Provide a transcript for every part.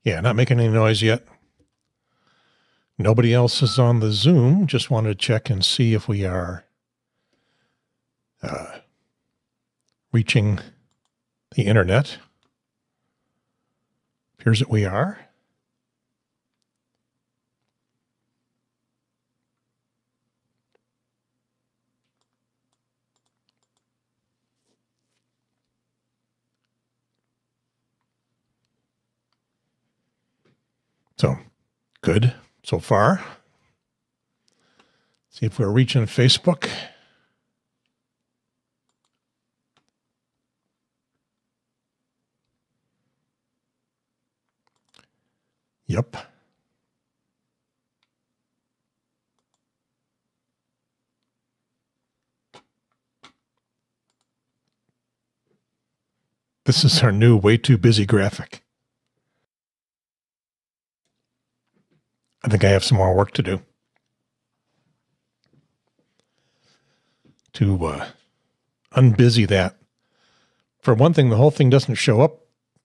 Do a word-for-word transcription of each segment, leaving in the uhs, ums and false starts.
Yeah, not making any noise yet. Nobody else is on the Zoom. Just wanted to check and see if we are uh, reaching the internet. Appears that we are. So, good so far. See if we're reaching Facebook. Yep. This is our new way too busy graphic. I think I have some more work to do to uh, unbusy that. For one thing, the whole thing doesn't show up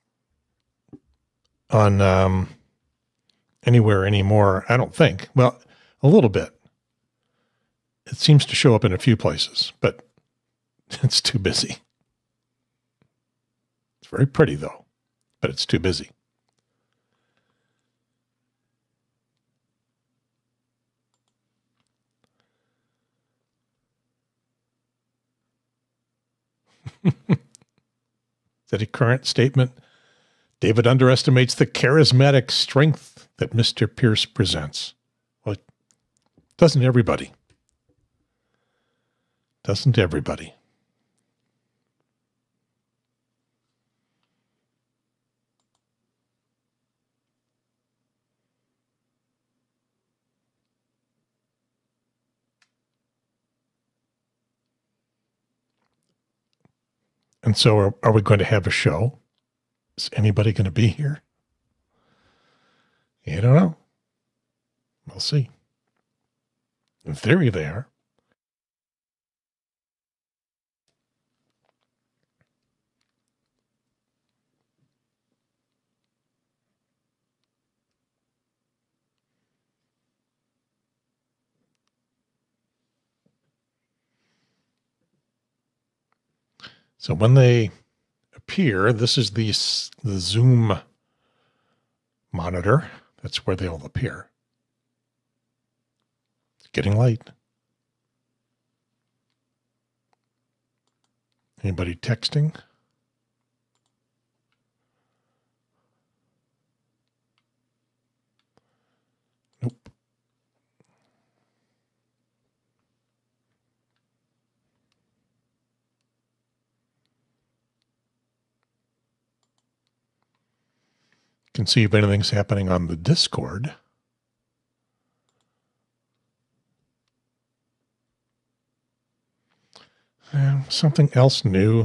on um, anywhere anymore, I don't think. Well, a little bit. It seems to show up in a few places, but it's too busy. It's very pretty, though, but it's too busy. Is that a current statement? David underestimates the charismatic strength that Mister Pierce presents. Well, doesn't everybody? Doesn't everybody? And so are, are we going to have a show? Is anybody going to be here? I don't know. We'll see. In theory, they are. So when they appear, this is the, the Zoom monitor. That's where they'll appear. It's getting late. Anybody texting? Nope. Can see if anything's happening on the Discord. And something else new.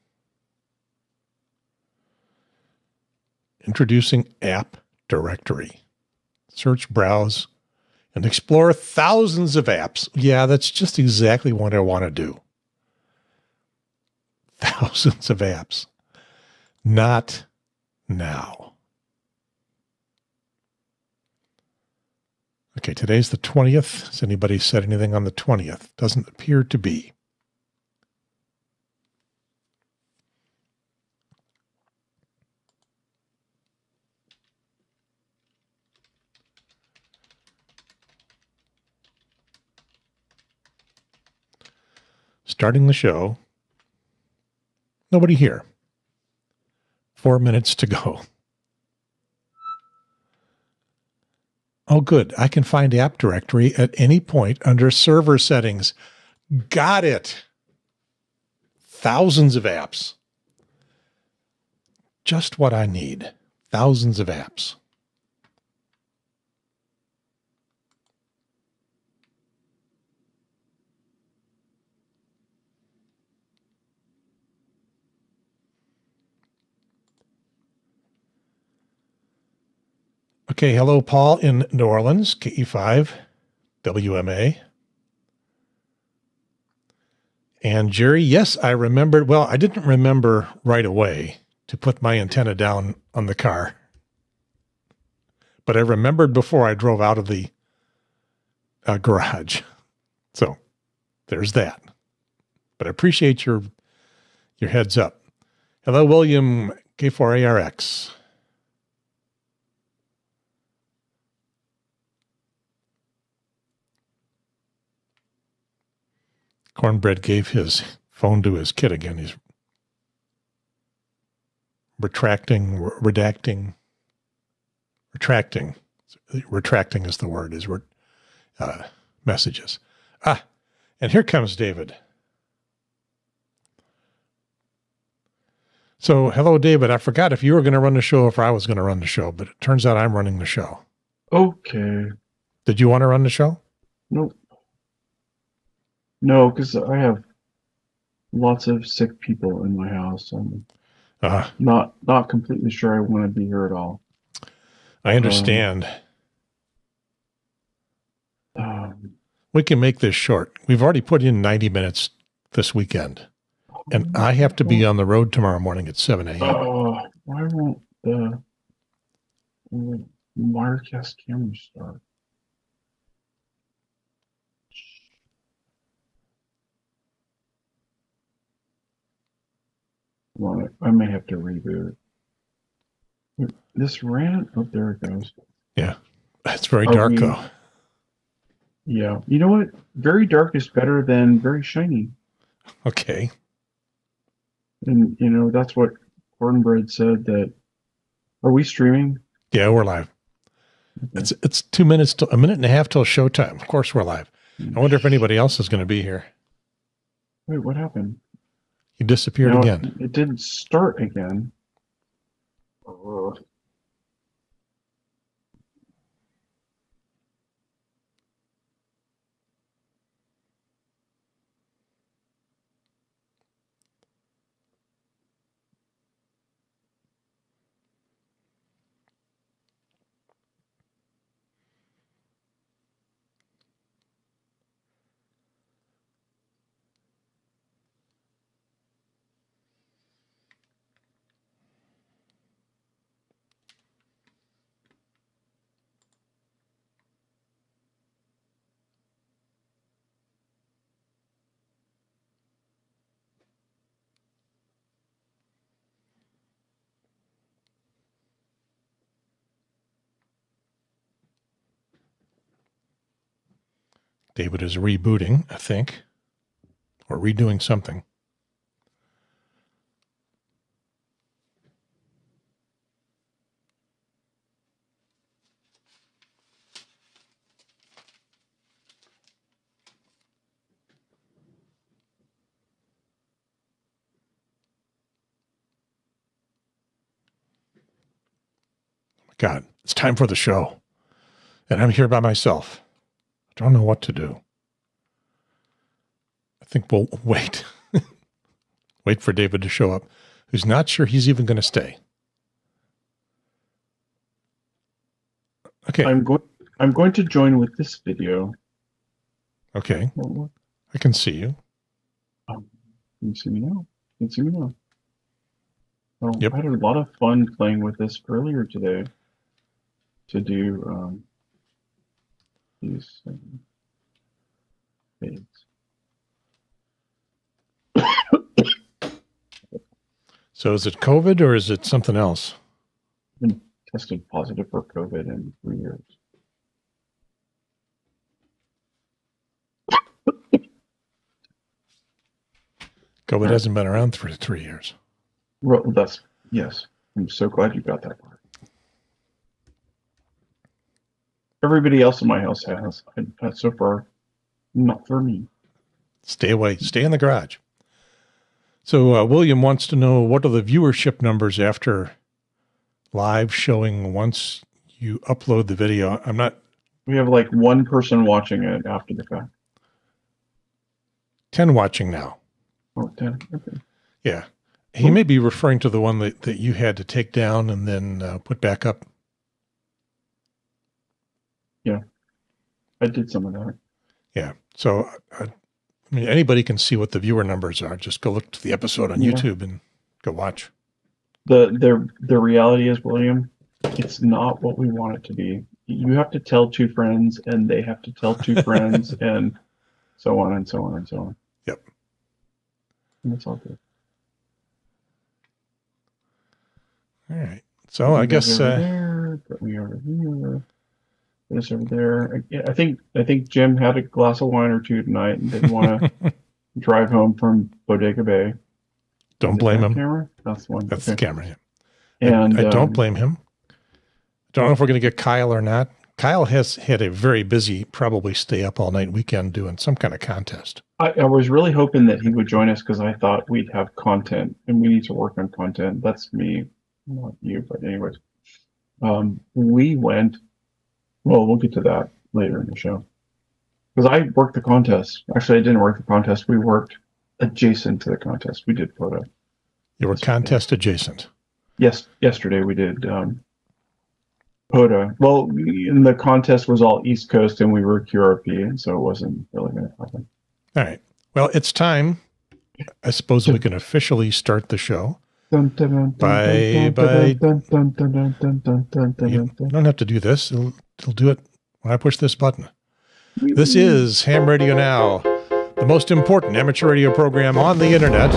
Introducing app directory. Search, browse, and explore thousands of apps. Yeah, that's just exactly what I want to do. Thousands of apps. Not now. Okay, today's the twentieth. Has anybody said anything on the twentieth? Doesn't appear to be. Starting the show. Nobody here. Four minutes to go. Oh, good. I can find app directory at any point under server settings. Got it. Thousands of apps. Just what I need. Thousands of apps. Okay, hello, Paul in New Orleans, K E five, W M A. And Jerry, yes, I remembered. Well, I didn't remember right away to put my antenna down on the car. but I remembered before I drove out of the uh, garage. So there's that. But I appreciate your your heads up. Hello, William K four A R X. Cornbread gave his phone to his kid again. He's retracting, redacting, retracting. Retracting is the word, is uh, messages. Ah, and here comes David. So, hello, David. I forgot if you were going to run the show or if I was going to run the show, but it turns out I'm running the show. Okay. Did you want to run the show? Nope. No, because I have lots of sick people in my house. I'm uh, not not completely sure I want to be here at all. I understand. Um, um, we can make this short. We've already put in ninety minutes this weekend, and I have to be on the road tomorrow morning at seven a.m. Oh, why won't the Wirecast camera start? Well, I may have to reboot. This ran. Oh, there it goes. Yeah, it's very Are dark we, though. Yeah, you know what? Very dark is better than very shiny. Okay. And you know that's what Cornbread said. That are we streaming? Yeah, we're live. Okay. It's it's two minutes to a minute and a half till showtime. Of course, we're live. I wonder if anybody else is going to be here. Wait, what happened? You disappeared no, again. It, it didn't start again. Uh, David is rebooting, I think, or redoing something. God, it's time for the show. And I'm here by myself. I don't know what to do. I think we'll wait. Wait for David to show up, who's not sure he's even going to stay. Okay. I'm going I'm going to join with this video. Okay. I can see you. Um, can you see me now? Can you see me now? Well, yep. I had a lot of fun playing with this earlier today to do um, these um, fades. So is it COVID or is it something else? I've been tested positive for COVID in three years. COVID hasn't been around for three years. Well, that's, yes. I'm so glad you got that part. Everybody else in my house has. I, so far, not for me. Stay away. Stay in the garage. So uh, William wants to know, what are the viewership numbers after live showing once you upload the video? I'm not... We have like one person watching it after the fact. ten watching now. Oh, ten. Okay. Yeah. He may be referring to the one that, that you had to take down and then uh, put back up. Yeah. I did some of that. Yeah. So, uh, I mean, anybody can see what the viewer numbers are. Just go look to the episode on yeah. YouTube and go watch. The, the, the reality is, William, it's not what we want it to be. You have to tell two friends, and they have to tell two friends, and so on and so on and so on. Yep. And it's all good. All right. So I guess over uh, there, put me over here, put us over there. I, I think I think Jim had a glass of wine or two tonight and didn't want to drive home from Bodega Bay. Don't blame him. Camera? That's one. That's okay. the camera. Yeah. And I, I don't um, blame him. Don't know if we're going to get Kyle or not. Kyle has had a very busy, probably stay up all night weekend doing some kind of contest. I, I was really hoping that he would join us because I thought we'd have content, and we need to work on content. That's me, not you, but anyways. Um, we went, well, we'll get to that later in the show. Because I worked the contest. Actually, I didn't work the contest. We worked adjacent to the contest. We did photo. You were contest adjacent. Yes, yesterday we did um, POTA. Well, in the contest was all East Coast, and we were Q R P, and so it wasn't really going to happen. All right. Well, it's time. I suppose we can officially start the show. Bye, bye. You don't have to do this. It'll, it'll do it when I push this button. This is Ham Radio Now, the most important amateur radio program on the internet.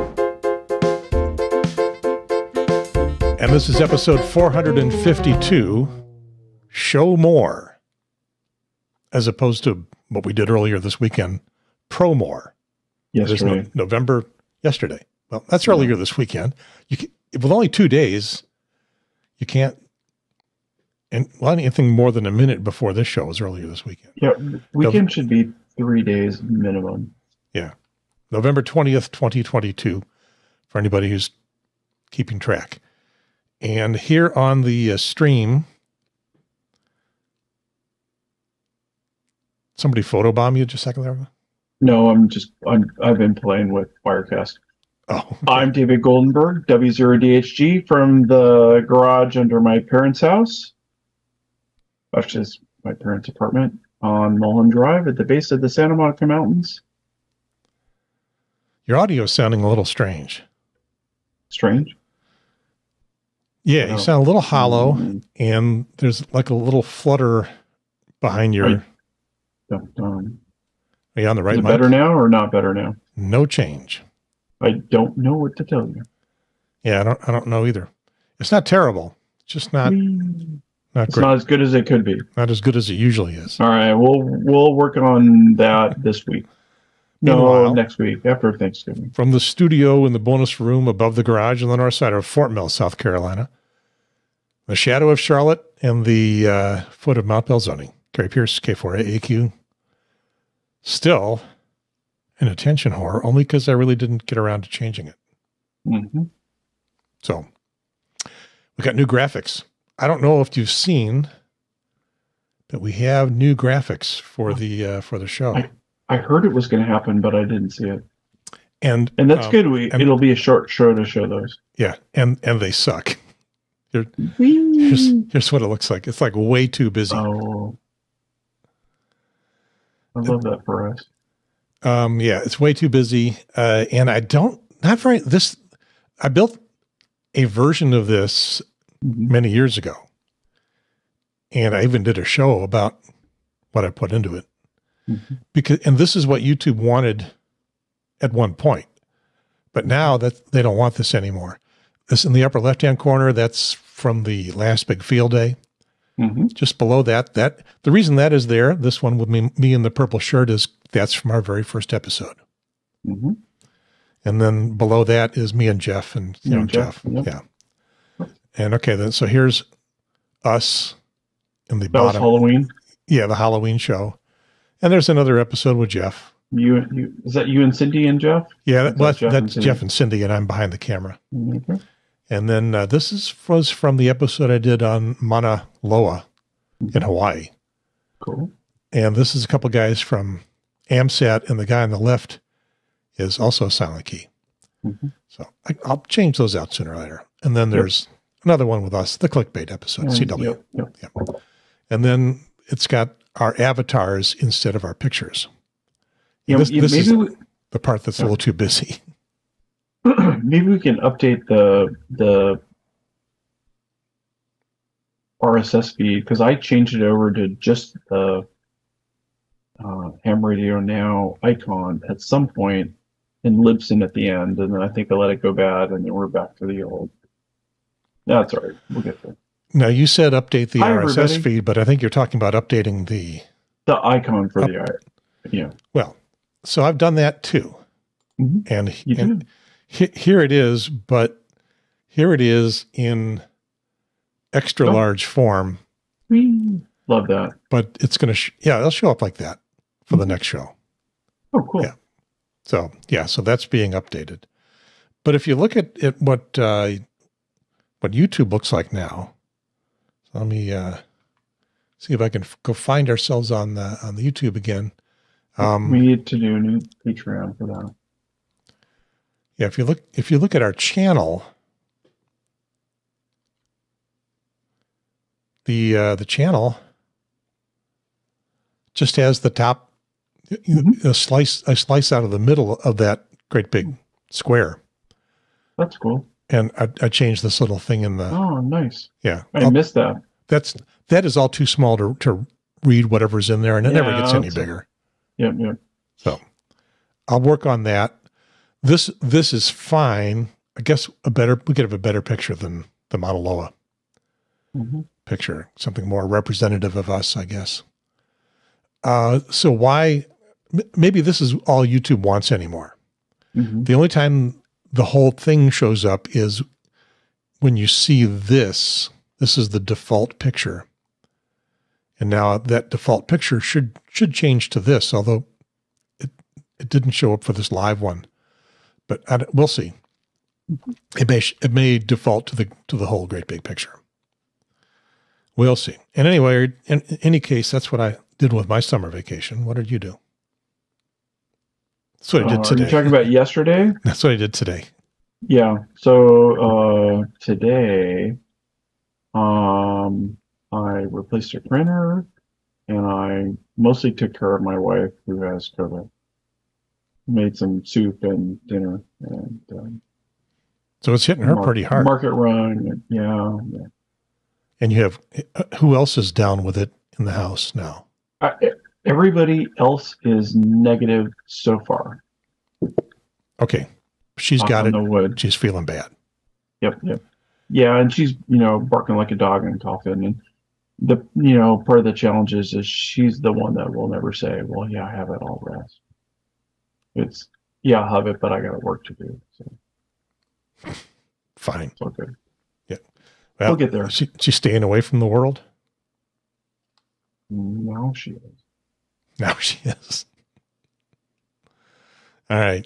And this is episode four hundred fifty-two, Show More, as opposed to what we did earlier this weekend, Pro More. Yesterday. No, November, yesterday. Well, that's earlier this weekend. You can, with only two days, you can't, and well, anything more than a minute before this show was earlier this weekend. Yeah, weekend no, should be three days minimum. Yeah. November twentieth, twenty twenty-two, for anybody who's keeping track. And here on the uh, stream, somebody photobomb you just a second there? No, I'm just, I'm, I've been playing with Wirecast. Oh, okay. I'm David Goldenberg, W zero D H G, from the garage under my parents' house, which is my parents' apartment on Mulholland Drive at the base of the Santa Monica Mountains. Your audio is sounding a little strange. Strange? Yeah, oh. You sound a little hollow, mm-hmm. and there's like a little flutter behind your... Right. Dum, dum. Are you on the right Is it mic? better now or not better now? No change. I don't know what to tell you. Yeah, I don't I don't know either. It's not terrible. It's just not mm. not It's great. not as good as it could be. Not as good as it usually is. All right, we'll we'll work on that this week. No, Meanwhile, next week after Thanksgiving. From the studio in the bonus room above the garage on the north side of Fort Mill, South Carolina, the shadow of Charlotte and the uh, foot of Mount Belzoni, Gary Pierce, K four A A Q. Still an attention whore, only because I really didn't get around to changing it. Mm-hmm. So we got new graphics. I don't know if you've seen, but we have new graphics for the uh, for the show. I, I heard it was going to happen, but I didn't see it. And and that's um, good. We and, it'll be a short show to show those. Yeah, and and they suck. Here's, here's what it looks like. It's like way too busy. Oh, I love that for us. Um, yeah, it's way too busy. Uh, and I don't, not very, this, I built a version of this mm-hmm. many years ago. And I even did a show about what I put into it. Mm-hmm. Because, and this is what YouTube wanted at one point. But now that they don't want this anymore. This in the upper left-hand corner, that's from the last big field day. Mm-hmm. Just below that, that the reason that is there, this one with me, me in the purple shirt, is that's from our very first episode. Mm-hmm. And then below that is me and Jeff and you know, Jeff. Jeff. Yep. Yeah. And okay, then so here's us in the that bottom. Was Halloween. Yeah, the Halloween show. And there's another episode with Jeff. You, you is that you and Cindy and Jeff? Yeah, that, well, that's, Jeff, that's and Jeff and Cindy, and I'm behind the camera. Mm-hmm. And then uh, this is was from the episode I did on Mauna Loa in Hawaii. Cool. And this is a couple guys from AMSAT, and the guy on the left is also Silent Key. Mm-hmm. So I, I'll change those out sooner or later. And then there's yep. another one with us, the clickbait episode, um, C W. Yep, yep. Yep. And then it's got our avatars instead of our pictures. Yeah, this yeah, this maybe is we, the part that's yeah. a little too busy. Maybe we can update the the R S S feed because I changed it over to just the uh, Ham Radio Now icon at some point and Libsyn at the end, and then I think I let it go bad, and then we're back to the old. That's all right. We'll get there. Now, you said update the Hi, R S S everybody. feed, but I think you're talking about updating the... The icon for up, the, yeah. Well, so I've done that too. Mm-hmm. And, You and did. he, here it is, but here it is in extra Oh. large form. Whee! Love that. But it's going to, sh- yeah, it'll show up like that for the next show. Oh, cool. Yeah. So, yeah, so that's being updated. But if you look at, at what uh, what YouTube looks like now, so let me uh, see if I can f- go find ourselves on the on the YouTube again. Um, We need to do a new Patreon for that. yeah, if you look if you look at our channel, the uh, the channel just has the top Mm-hmm. a slice a slice out of the middle of that great big square. That's cool. And I, I changed this little thing in the, Oh, nice. yeah. I I'll- missed that. That's, that is all too small to, to read whatever's in there, and it never Yeah, gets any that's- bigger. Yep, yep. So I'll work on that. This, this is fine. I guess a better, we could have a better picture than the Mauna Loa Mm-hmm. picture, something more representative of us, I guess. Uh, so why, m- maybe this is all YouTube wants anymore. Mm-hmm. The only time the whole thing shows up is when you see this. This is the default picture. And now that default picture should should change to this, although it, it didn't show up for this live one. But I, don't- we'll see. It may it may default to the to the whole great big picture. We'll see. And anyway, in, in any case, that's what I did with my summer vacation. What did you do? That's what I did Uh, are today. you talking about yesterday? That's what I did today. Yeah. So uh, today, um, I replaced a printer, and I mostly took care of my wife who has COVID. Made some soup and dinner, and um, So it's hitting her mar- pretty hard. Market run, and yeah, yeah. And you have, uh, who else is down with it in the house now? I, everybody else is negative so far. Okay. She's Knock got on it. the wood. She's feeling bad. Yep, yep. Yeah, and she's, you know, barking like a dog and coughing. And the, you know, part of the challenge is, is she's the one that will never say, well, yeah, I have it all rest. It's, yeah, I'll have it, but I got work to do. So Fine. it's all good. Well, We'll get there. She, she's staying away from the world. Now she is. Now she is. All right.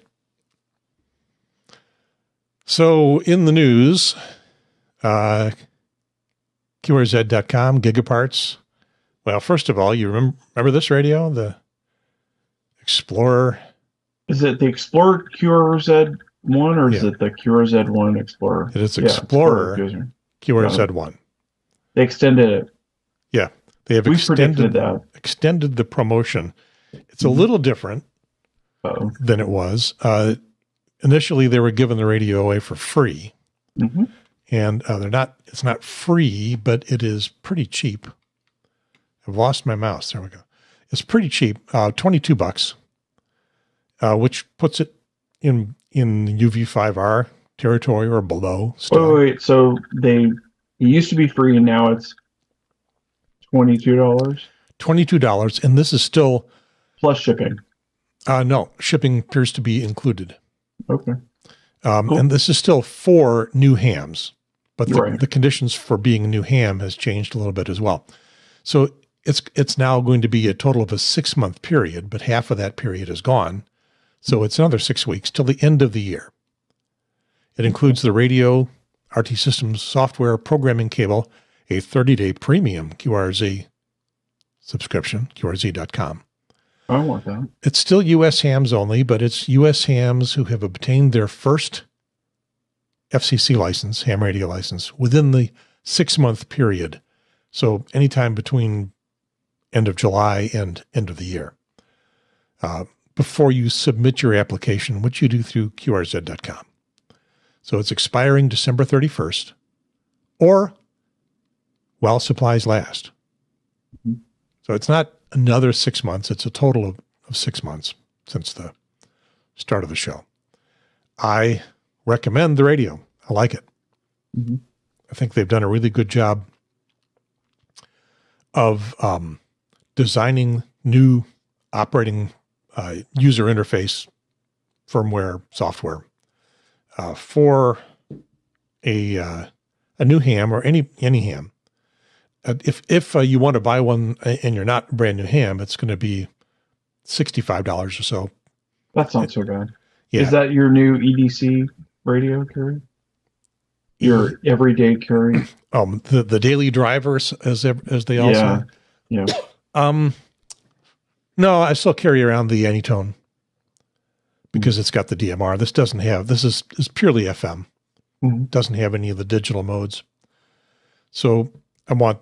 So in the news, uh, Q R Z dot com, Gigaparts. Well, first of all, you remember, remember this radio? The Explorer. Is it the Explorer Q R Z one or is Yeah. it the Q R Z one Explorer? It is Yeah, Explorer user. Q R Z one. They extended it. Yeah. They have We extended, predicted that. extended the promotion. It's a Mhm. little different Uh-oh. than it was. Uh, initially, they were giving the radio away for free. Mm-hmm. And uh, they're not, it's not free, but it is pretty cheap. I've lost my mouse. There we go. It's pretty cheap, uh, twenty-two bucks, uh, which puts it in, in U V five R territory or below. Still. Wait, wait, wait. So they, it used to be free and now it's twenty-two dollars twenty-two dollars. And this is still, plus shipping. uh, no, shipping appears to be included. Okay. Um, Cool. And this is still for new hams, but the, Right. the conditions for being a new ham has changed a little bit as well. So it's it's now going to be a total of a six month period, but half of that period is gone. So it's another six weeks till the end of the year. It includes the radio, R T Systems software, programming cable, a thirty day premium Q R Z subscription, Q R Z dot com. I want that. It's still U S hams only, but it's U S hams who have obtained their first F C C license, ham radio license, within the six-month period. So anytime between end of July and end of the year. Uh, before you submit your application, which you do through Q R Z dot com. So it's expiring December thirty-first. Or while supplies last. Mhm. So it's not another six months. It's a total of, of six months since the start of the show. I recommend the radio. I like it. Mhm. I think they've done a really good job of um, designing new operating uh, user interface firmware software uh, for a uh, a new ham or any any ham. Uh, if if uh, you want to buy one and you're not a brand new ham, it's going to be sixty-five dollars or so. That's not so bad. Yeah. Is that your new E D C radio, Kerry? Your everyday carry? Um, the the daily drivers, as as they all Yeah. say. Yeah. Um, no, I still carry around the Anytone because it's got the D M R. This doesn't have. This is is purely F M. Mhm. Doesn't have any of the digital modes. So I want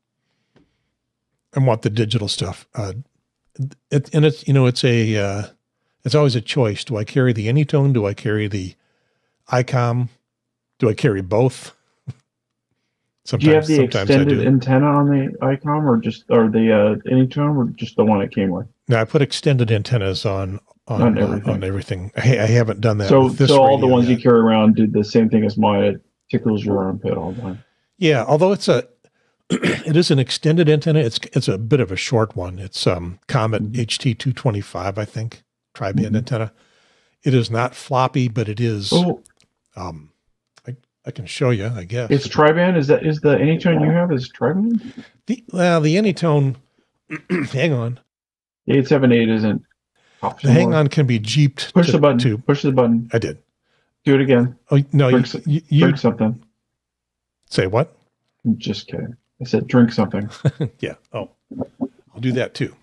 I want the digital stuff. Uh, it, and it's you know it's a uh, it's always a choice. Do I carry the Anytone? Do I carry the ICOM? Do I carry both? Sometimes, Do you have the sometimes I extended do. antenna on the ICOM, or just or the uh, Anytone, or just the one it came with? No, I put extended antennas on on On uh, everything. on everything. I, I haven't done that. So, with this so all the radio ones yet. you carry around do the same thing as mine. It tickles your armpit all the time. Yeah, although it's a it is an extended antenna. It's it's a bit of a short one. It's um Comet Mhm. H T two twenty-five, I think, tri-band Mhm. antenna. It is not floppy, but it is. Oh, Um, I I can show you, I guess. it's tri-band. Is that is the Anytone you have is tri-band? the well the Anytone. hang on, The eight seven eight isn't. the hang on can be jeeped. Push to, the button. To, Push the button. I did. Do it again. Oh no, you, Drink, you, you drink something. say what? I'm just kidding. I said drink something. Yeah. Oh, I'll do that too.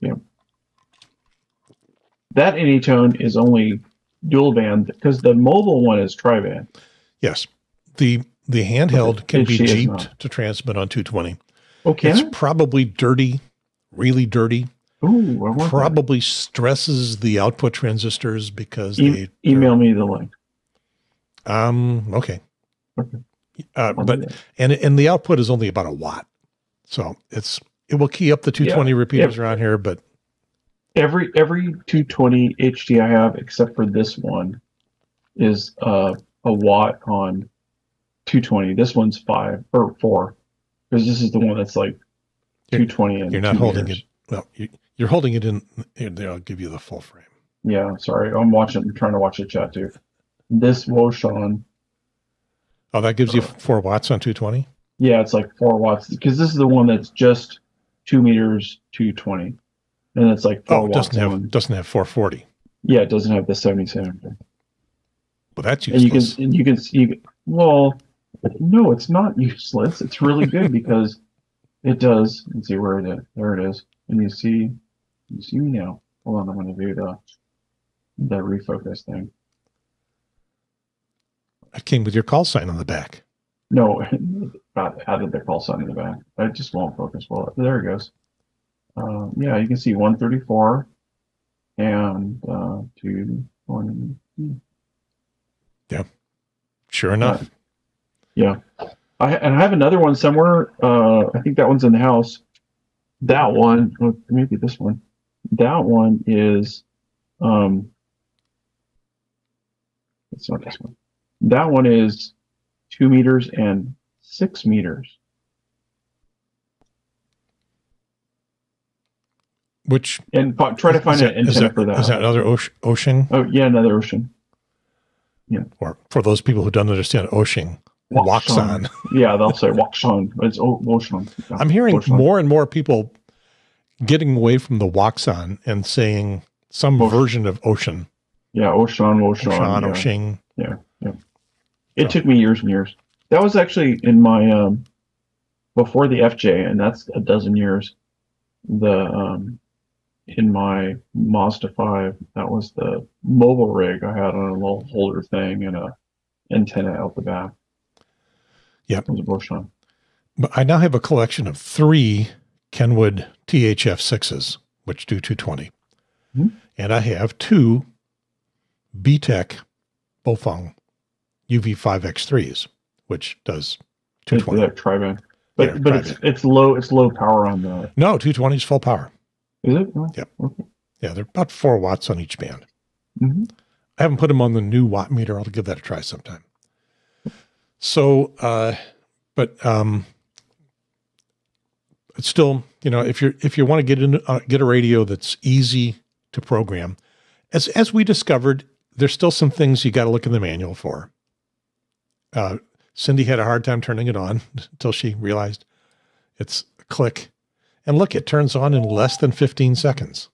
That Anytone is only dual band because the mobile one is tri-band. Yes. The the handheld can It- be she is jeeped not. to transmit on two twenty. Oh, can It's it? probably dirty, really dirty. Ooh, I want that. Probably stresses the output transistors because E- they email me the link. um okay. Okay. Uh, I'll do but that. and and the output is only about a watt. So it's it will key up the two twenty Yeah. repeaters Yeah. around here, but Every every two twenty H D I have, except for this one, is uh, a watt on two twenty. This one's five or four, because this is the one that's like You're- two twenty and you're not two holding meters. it. Well, you, you're holding it in. Here, there, I'll give you the full frame. Yeah, sorry, I'm watching. I'm trying to watch the chat too. This Woshan, Oh, that gives you Uh, four watts on two twenty. yeah, it's like four watts because this is the one that's just two meters, two twenty, and it's like four Oh, it watts doesn't have on. doesn't have four forty. Yeah, it doesn't have the seventy-seven. Well, that's And you can, useless. and you can see, well, no, it's not useless. It's really good because it does. Let's see where it is. There it is. And you see, you see me now. Hold on, I'm going to do the the refocus thing. It came with your call sign on the back. No, I added the call sign in the back. I just won't focus. Well, there it goes. Uh, yeah, you can see one thirty-four and uh, two twenty. Sure enough. Yeah, I and I have another one somewhere. Uh, I think that one's in the house. That one, oh, maybe this one. That one is, um, it's not this one. That one is two meters and six meters. Which And fi- try to find is an that, is antenna that, for that. is that another ocean, ocean? Oh yeah, another ocean. Or for those people who don't understand ocean, Waxon. Yeah, they'll say Waxon. It's o- Ocean. Yeah, I'm hearing Ocean. more and more people getting away from the Waxon and saying some Ocean. version of ocean. Yeah, Ocean, Ocean. Ocean, yeah. ocean. Yeah, yeah. It So- took me years and years. That was actually in my um before the F J, and that's a dozen years. The um in my Mazda five, that was the mobile rig I had on a little holder thing and a antenna out the back. Yep. It was a Boschon. But I now have a collection of three Kenwood T H F sixes, which do two twenty. Hmm. And I have two B TEC Bofeng U V five X threes, which does two twenty. That tri-band. But Yeah, but it's it's low it's low power on the. No, two twenty is full power. Is it? Oh, Yep. okay. Yeah, they're about four watts on each band. Mm-hmm. I haven't put them on the new watt meter. I'll give that a try sometime. So, uh, but um, it's still, you know, if you're if you want to get in, uh, get a radio that's easy to program, as as we discovered, there's still some things you got to look in the manual for. Uh, Cindy had a hard time turning it on until she realized it's a click, and look, it turns on in less than fifteen seconds.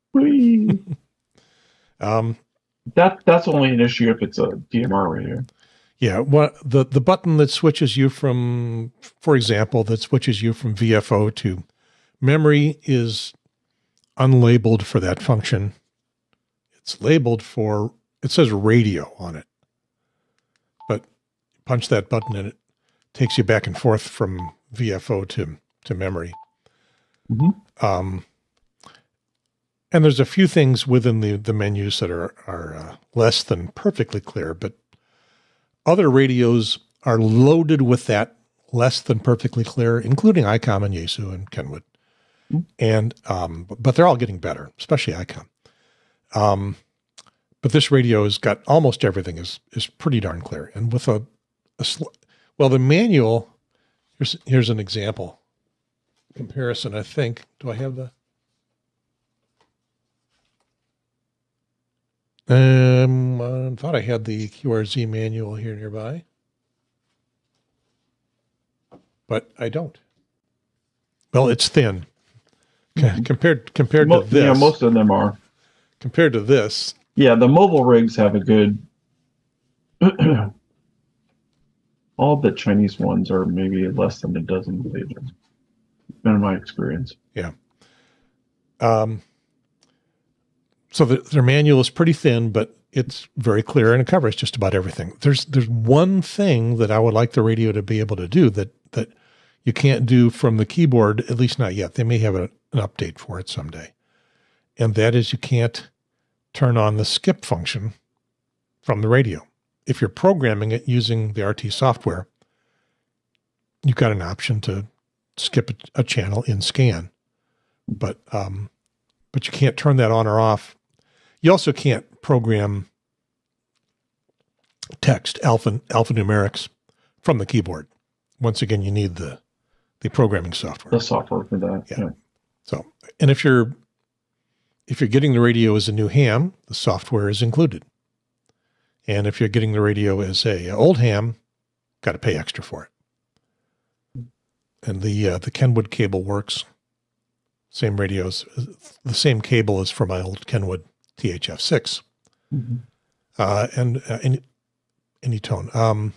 um, that that's only an issue if it's a D M R radio. Yeah, what the the button that switches you from, for example, that switches you from V F O to memory is unlabeled for that function. It's labeled for, it says radio on it, but punch that button and it takes you back and forth from V F O to to memory. Mm-hmm. Um, and there's a few things within the the menus that are are uh, less than perfectly clear, but other radios are loaded with that less than perfectly clear, including ICOM and Yaesu and Kenwood. Mm-hmm. And, um, but they're all getting better, especially ICOM. Um, but this radio has got almost everything is, is pretty darn clear. And with a, a sl- well, the manual, here's, here's an example comparison. I think, do I have the, Um, I thought I had the Q R Z manual here nearby, but I don't. Well, it's thin mm-hmm. compared compared Mo- to this. Yeah, most of them are. Compared to this. Yeah, the mobile rigs have a good. All the Chinese ones are maybe less than a dozen pages. In my experience. Yeah. Um. So the, their manual is pretty thin, but it's very clear and it covers just about everything. There's there's one thing that I would like the radio to be able to do that that you can't do from the keyboard, at least not yet. They may have a, an update for it someday. And that is you can't turn on the skip function from the radio. If you're programming it using the R T software, you've got an option to skip a, a channel in scan. But um, but you can't turn that on or off. You also can't program text alpha alphanumerics from the keyboard. Once again, you need the the programming software. The software for that. Yeah. yeah. So, and if you're if you're getting the radio as a new ham, the software is included. And if you're getting the radio as a old ham, got to pay extra for it. And the uh, the Kenwood cable works. Same radios, the same cable as for my old Kenwood T H F six, mm-hmm. uh, and uh, any any tone. Um,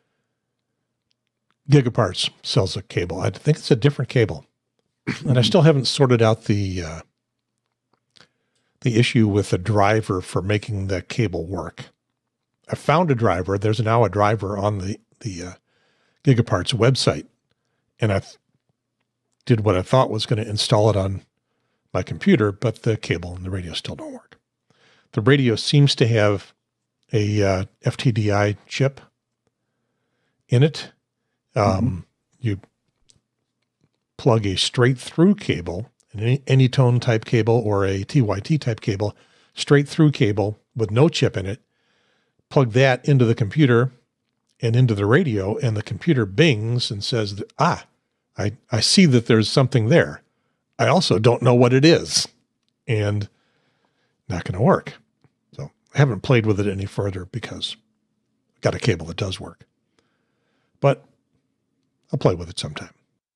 Gigaparts sells a cable. I think it's a different cable, mm-hmm. and I still haven't sorted out the uh, the issue with the driver for making that cable work. I found a driver. There's now a driver on the the uh, Gigaparts website, and I th- did what I thought was going to install it on my computer, but the cable and the radio still don't work. The radio seems to have a uh, F T D I chip in it. Um, mm-hmm. You plug a straight through cable, any, any tone type cable or a T Y T type cable, straight through cable with no chip in it, plug that into the computer and into the radio, and the computer bings and says, that, ah, I, I see that there's something there. I also don't know what it is, and not going to work. So I haven't played with it any further because I've got a cable that does work, but I'll play with it sometime.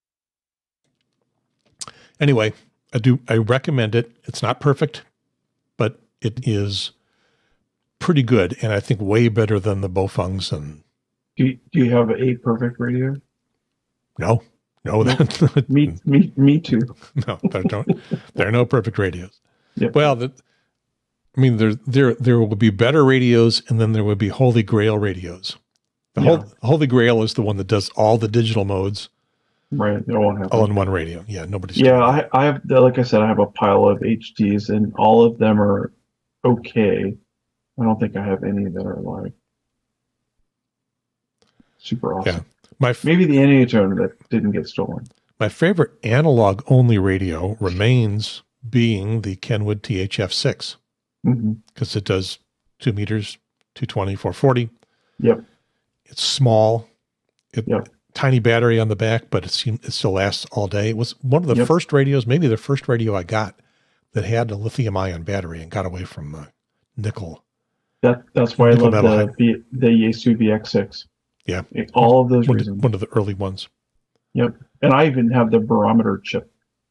Anyway, I do, I recommend it. It's not perfect, but it is pretty good. And I think way better than the Baofengs. And do you, do you have a perfect radio? No. No, no. me, me, me too. No, there don't. There are no perfect radios. Yep. Well, the, I mean, there, there, there will be better radios, and then there will be Holy Grail radios. The yeah. whole, Holy Grail is the one that does all the digital modes, right? They won't have all in one radio. Yeah, nobody's. Yeah, I, I have, like I said, I have a pile of H Ds, and all of them are okay. I don't think I have any that are like super awesome. Yeah. My f- Maybe the N H O that didn't get stolen. my favorite analog only radio remains being the Kenwood T H F six because mm-hmm. it does two meters, two twenty, four forty. Yep. It's small. It, yep. Tiny battery on the back, but it, seemed, it still lasts all day. It was one of the yep. first radios, maybe the first radio I got that had a lithium ion battery and got away from the nickel. That That's why nickel I love the, the, the Yaesu V X six. Yeah. All of those one reasons. Of the, one of the early ones. Yep. And I even have the barometer chip.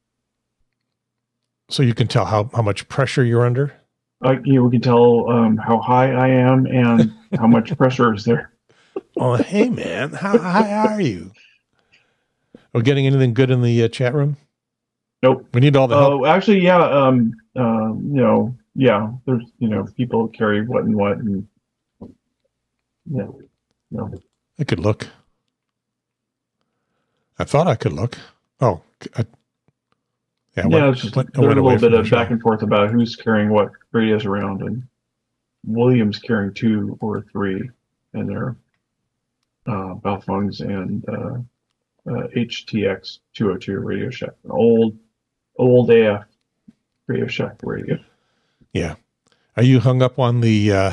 So you can tell how, how much pressure you're under? Uh, you can tell um, how high I am and how much pressure is there. Oh, hey, man. How high are you? Are we getting anything good in the uh, chat room? Nope. We need all the help. Oh, uh, actually, yeah. Um, uh, you know, yeah. There's, you know, people carry what and what, and yeah, no. I could look. I thought I could look. Oh, I, yeah. yeah went, just, went, there's went a little bit of back and forth about who's carrying what radios around, and Williams carrying two or three, and they're uh, Balfungs and uh, uh, H T X two oh two Radio Shack, an old, old A F Radio Shack radio. Yeah. Are you hung up on the uh,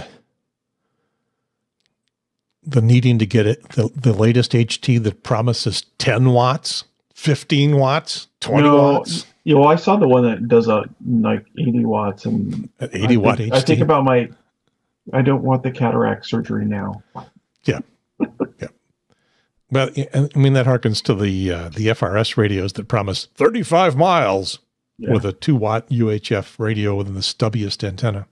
the needing to get it the, the latest H T that promises ten watts, fifteen watts, twenty no, watts? You know, I saw the one that does a like eighty watts, and An eighty watt think, H T. I think about my. I don't want the cataract surgery now. Yeah. Yeah. Well, I mean, that harkens to the uh, the F R S radios that promise thirty-five miles yeah. with a two watt U H F radio with the stubbiest antenna.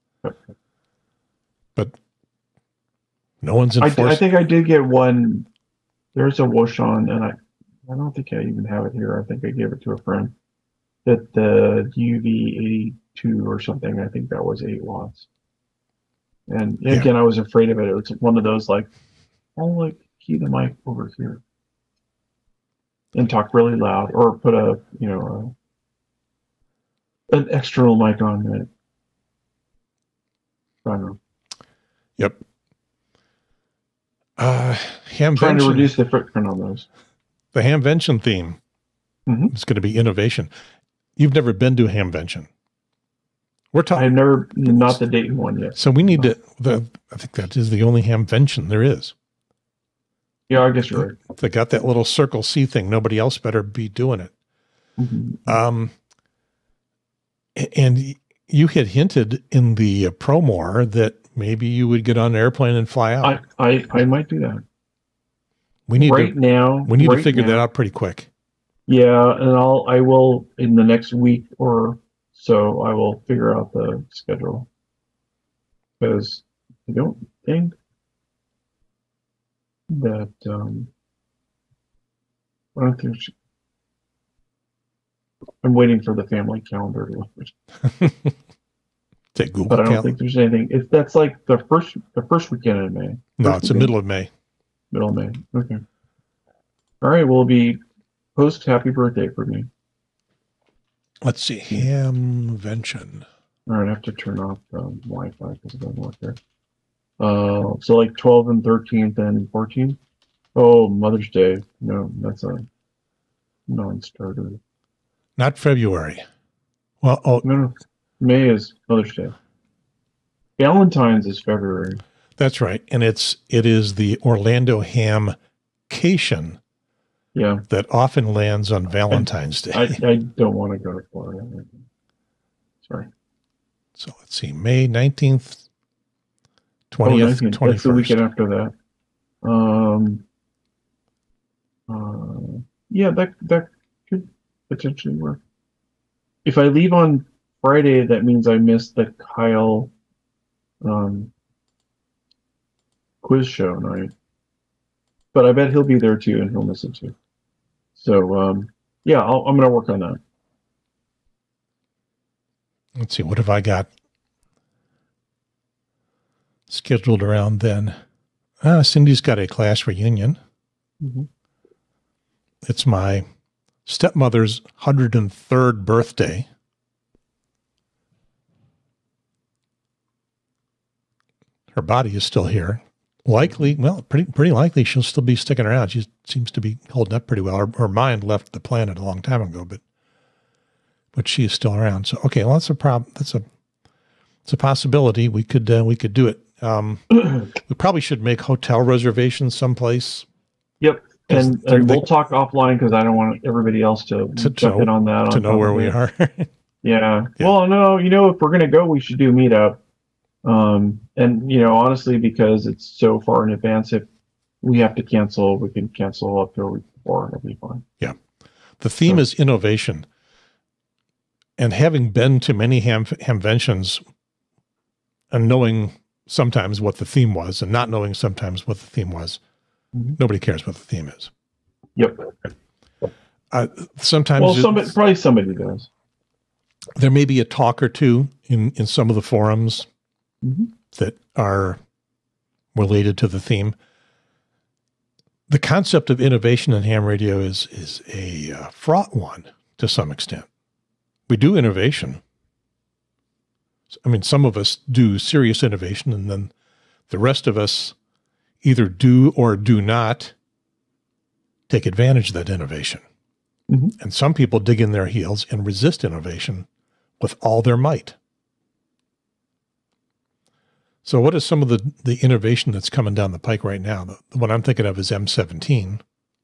But no one's enforced. I, I think I did get one. There's a Wouxun, and I, I don't think I even have it here. I think I gave it to a friend. That the U V eighty-two or something, I think that was eight watts. And again, yeah. I was afraid of it. It was one of those like, oh, like key the mic over here and talk really loud, or put a you know a, an external mic on it. I don't know. Yep. Uh, Hamvention. Trying to reduce the footprint on those. The Hamvention theme mm-hmm. is going to be innovation. You've never been to Hamvention. We're talking. I've never, not the Dayton one yet. So we need to. The, I think that is the only Hamvention there is. Yeah, I guess you're right. They got that little Circle C thing. Nobody else better be doing it. Mm-hmm. Um, and you had hinted in the uh, ProMORE that maybe you would get on an airplane and fly out. I, I, I might do that. We need right to, now. We need right to figure now, that out pretty quick. Yeah, and I'll I will in the next week or so. I will figure out the schedule because I don't think that um, I don't think she, I'm waiting for the family calendar to look. Take Google but I don't calendar. think there's anything. If that's like the first the first weekend in May. No, it's the middle of May. Middle of May. Okay. All right. We'll be post happy birthday for me. Let's see. Hamvention. All right. I have to turn off um, Wi-Fi because it doesn't work there. Uh, so like twelfth and thirteenth and fourteenth. Oh, Mother's Day. No, that's a non-starter. Not February. Well, oh no, no. May is Mother's Day. Valentine's is February. That's right, and it's it is the Orlando Hamcation. Yeah, that often lands on Valentine's I, Day. I, I don't want to go to Florida. Sorry. So let's see, May nineteenth, twentieth, oh, twenty-first. That's the weekend after that. Um. Uh, yeah, that that could potentially work. If I leave on Friday, that means I missed the Kyle um, quiz show night. But I bet he'll be there too, and he'll miss it too. So, um, yeah, I'll, I'm going to work on that. Let's see, what have I got scheduled around then? Ah, Cindy's got a class reunion. Mm-hmm. It's my stepmother's one hundred third birthday. Her body is still here. likely, well, pretty pretty likely she'll still be sticking around. She seems to be holding up pretty well. Her, her mind left the planet a long time ago, but but she is still around. So okay, well, that's a problem. That's a it's a possibility. We could uh, we could do it. Um, we probably should make hotel reservations someplace. Yep, and, and we'll talk offline because I don't want everybody else to, to jump know, in on that. To on know where we are. yeah. yeah. Yeah. Well, no, you know, if we're gonna go, we should do a meetup. Um, and you know, honestly, because it's so far in advance, if we have to cancel, we can cancel up to a week before, and it'll be fine. Yeah. The theme so. is innovation. And having been to many ham hamventions and knowing sometimes what the theme was and not knowing sometimes what the theme was, mm-hmm. nobody cares what the theme is. Yep. Uh, sometimes well, somebody, probably somebody does. There may be a talk or two in, in some of the forums mm-hmm. that are related to the theme. The concept of innovation in ham radio is, is a uh, fraught one to some extent. We do innovation. I mean, some of us do serious innovation, and then the rest of us either do or do not take advantage of that innovation. Mm-hmm. And some people dig in their heels and resist innovation with all their might. So what is some of the, the innovation that's coming down the pike right now? The, the one I'm thinking of is M seventeen.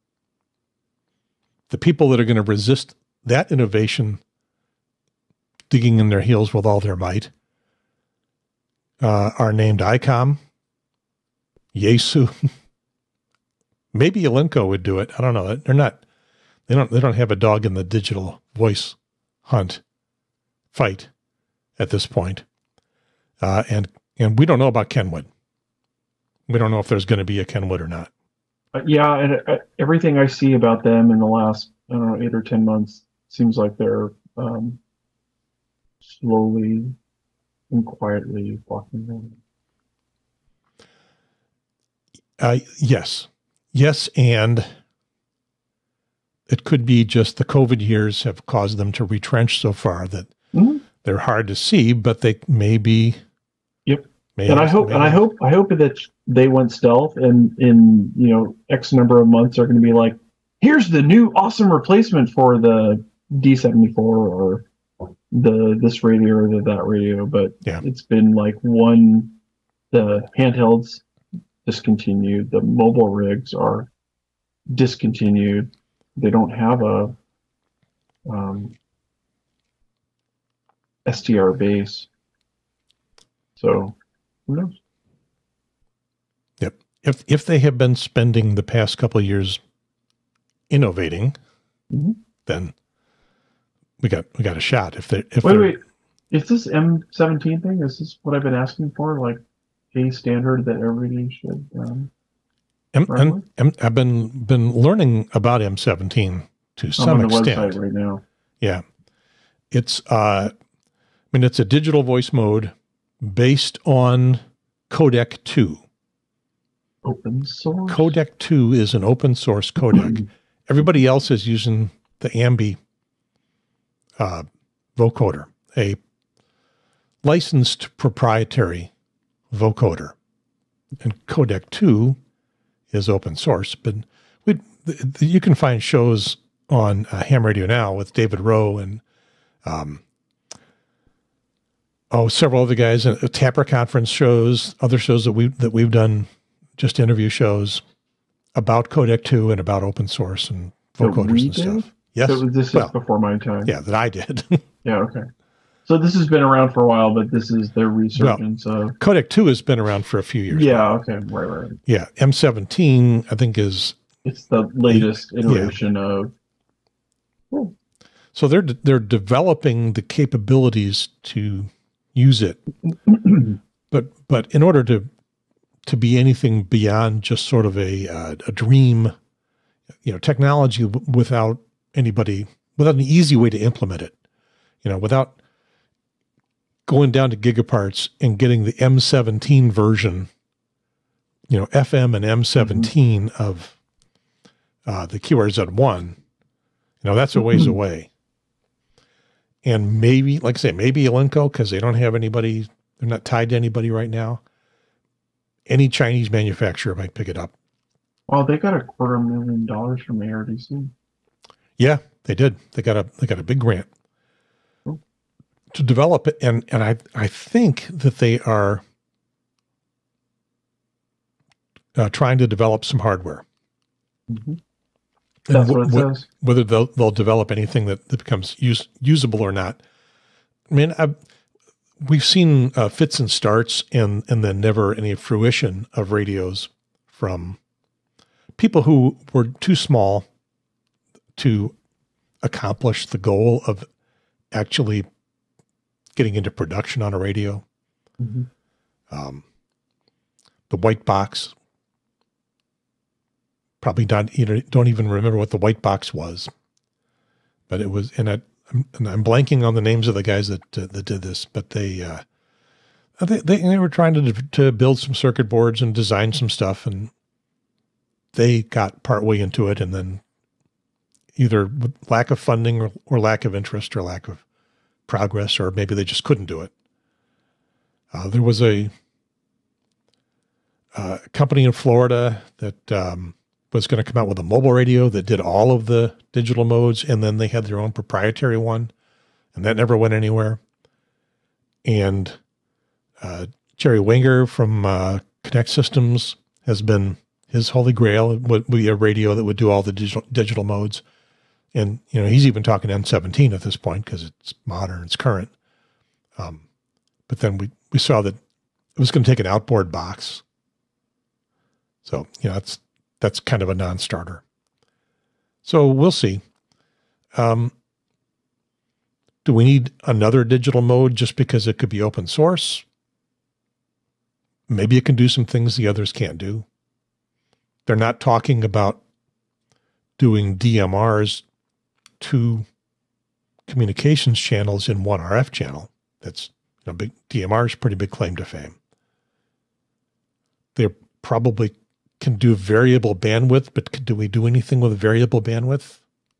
The people that are going to resist that innovation digging in their heels with all their might uh, are named ICOM, Yaesu. Maybe Elenco would do it. I don't know. They're not, they don't, they don't have a dog in the digital voice hunt fight at this point. Uh, and, and we don't know about Kenwood. We don't know if there's going to be a Kenwood or not. Uh, yeah. And uh, everything I see about them in the last, I don't know, eight or ten months seems like they're, um, slowly and quietly walking around. Uh, yes. Yes, and it could be just the COVID years have caused them to retrench so far that mm-hmm. they're hard to see, but they may be. Yep. May and I hope, and I hope, I hope that they went stealth, and in you know X number of months are going to be like, here's the new awesome replacement for the D seventy-four or the this radio or the, that radio. But yeah. It's been like one, the handhelds discontinued, the mobile rigs are discontinued. They don't have a um, S T R base. So who knows? Yep. If if they have been spending the past couple of years innovating, mm-hmm. then we got we got a shot. If they if wait they're, wait, is this M seventeen thing? Is this what I've been asking for? Like a standard that everybody should. Um, M, M, M, I've been been learning about M seventeen to some I'm on the extent website right now. Yeah, it's uh, I mean it's a digital voice mode based on Codec two. Open source. Codec two is an open source codec. Everybody else is using the Ambi uh, vocoder, a licensed proprietary vocoder, and Codec two is open source. But we, the, the, you can find shows on uh, Ham Radio Now with David Rowe and um, oh, several other guys, uh, Tapper Conference shows, other shows that we that we've done, just interview shows about Codec two and about open source and vocoders and did? stuff. Yes, so this well, is before my time. Yeah, that I did. Yeah, okay. So this has been around for a while, but this is their resurgence well, of... Codec two has been around for a few years. Yeah, now. okay, right, right. Yeah, M seventeen, I think, is... It's the latest the, iteration yeah. of... Oh. So they're they're developing the capabilities to use it. but but in order to to be anything beyond just sort of a uh, a dream, you know, technology w- without anybody, without an easy way to implement it, you know, without going down to gigaparts and getting the M seventeen version, you know, F M and M seventeen mm-hmm. of uh, the Q R Z one, you know, that's a ways mm-hmm. away. And maybe, like I say, maybe Elenco, because they don't have anybody, they're not tied to anybody right now. any Chinese manufacturer might pick it up. Well, they got a quarter million dollars from A R D C. Yeah, they did. They got a they got a big grant oh. to develop it, and and I I think that they are uh, trying to develop some hardware. Mm-hmm. That's what it w- says. Whether they'll they'll develop anything that, that becomes use, usable or not. I mean, I've, we've seen uh, fits and starts, and and then never any fruition of radios from people who were too small to accomplish the goal of actually getting into production on a radio. Mm-hmm. Um, the white box, probably not, you know, don't even remember what the white box was, but it was, and, I, and I'm blanking on the names of the guys that uh, that did this, but they, uh, they, they, they were trying to, to build some circuit boards and design some stuff, and they got partway into it, and then either with lack of funding or, or lack of interest or lack of progress, or maybe they just couldn't do it. Uh, there was a, uh, company in Florida that um, was going to come out with a mobile radio that did all of the digital modes, and then they had their own proprietary one, and that never went anywhere. And uh, Jerry Wenger from uh, Connect Systems has been, his holy grail would be a radio that would do all the digital digital modes. And, you know, he's even talking N seventeen at this point because it's modern, it's current. Um, but then we, we saw that it was going to take an outboard box. So, you know, that's, that's kind of a non-starter. So we'll see. Um, do we need another digital mode just because it could be open source? Maybe it can do some things the others can't do. They're not talking about doing D M Rs, two communications channels in one R F channel. That's, you know, big D M R is pretty big claim to fame. They probably can do variable bandwidth, but do we do anything with variable bandwidth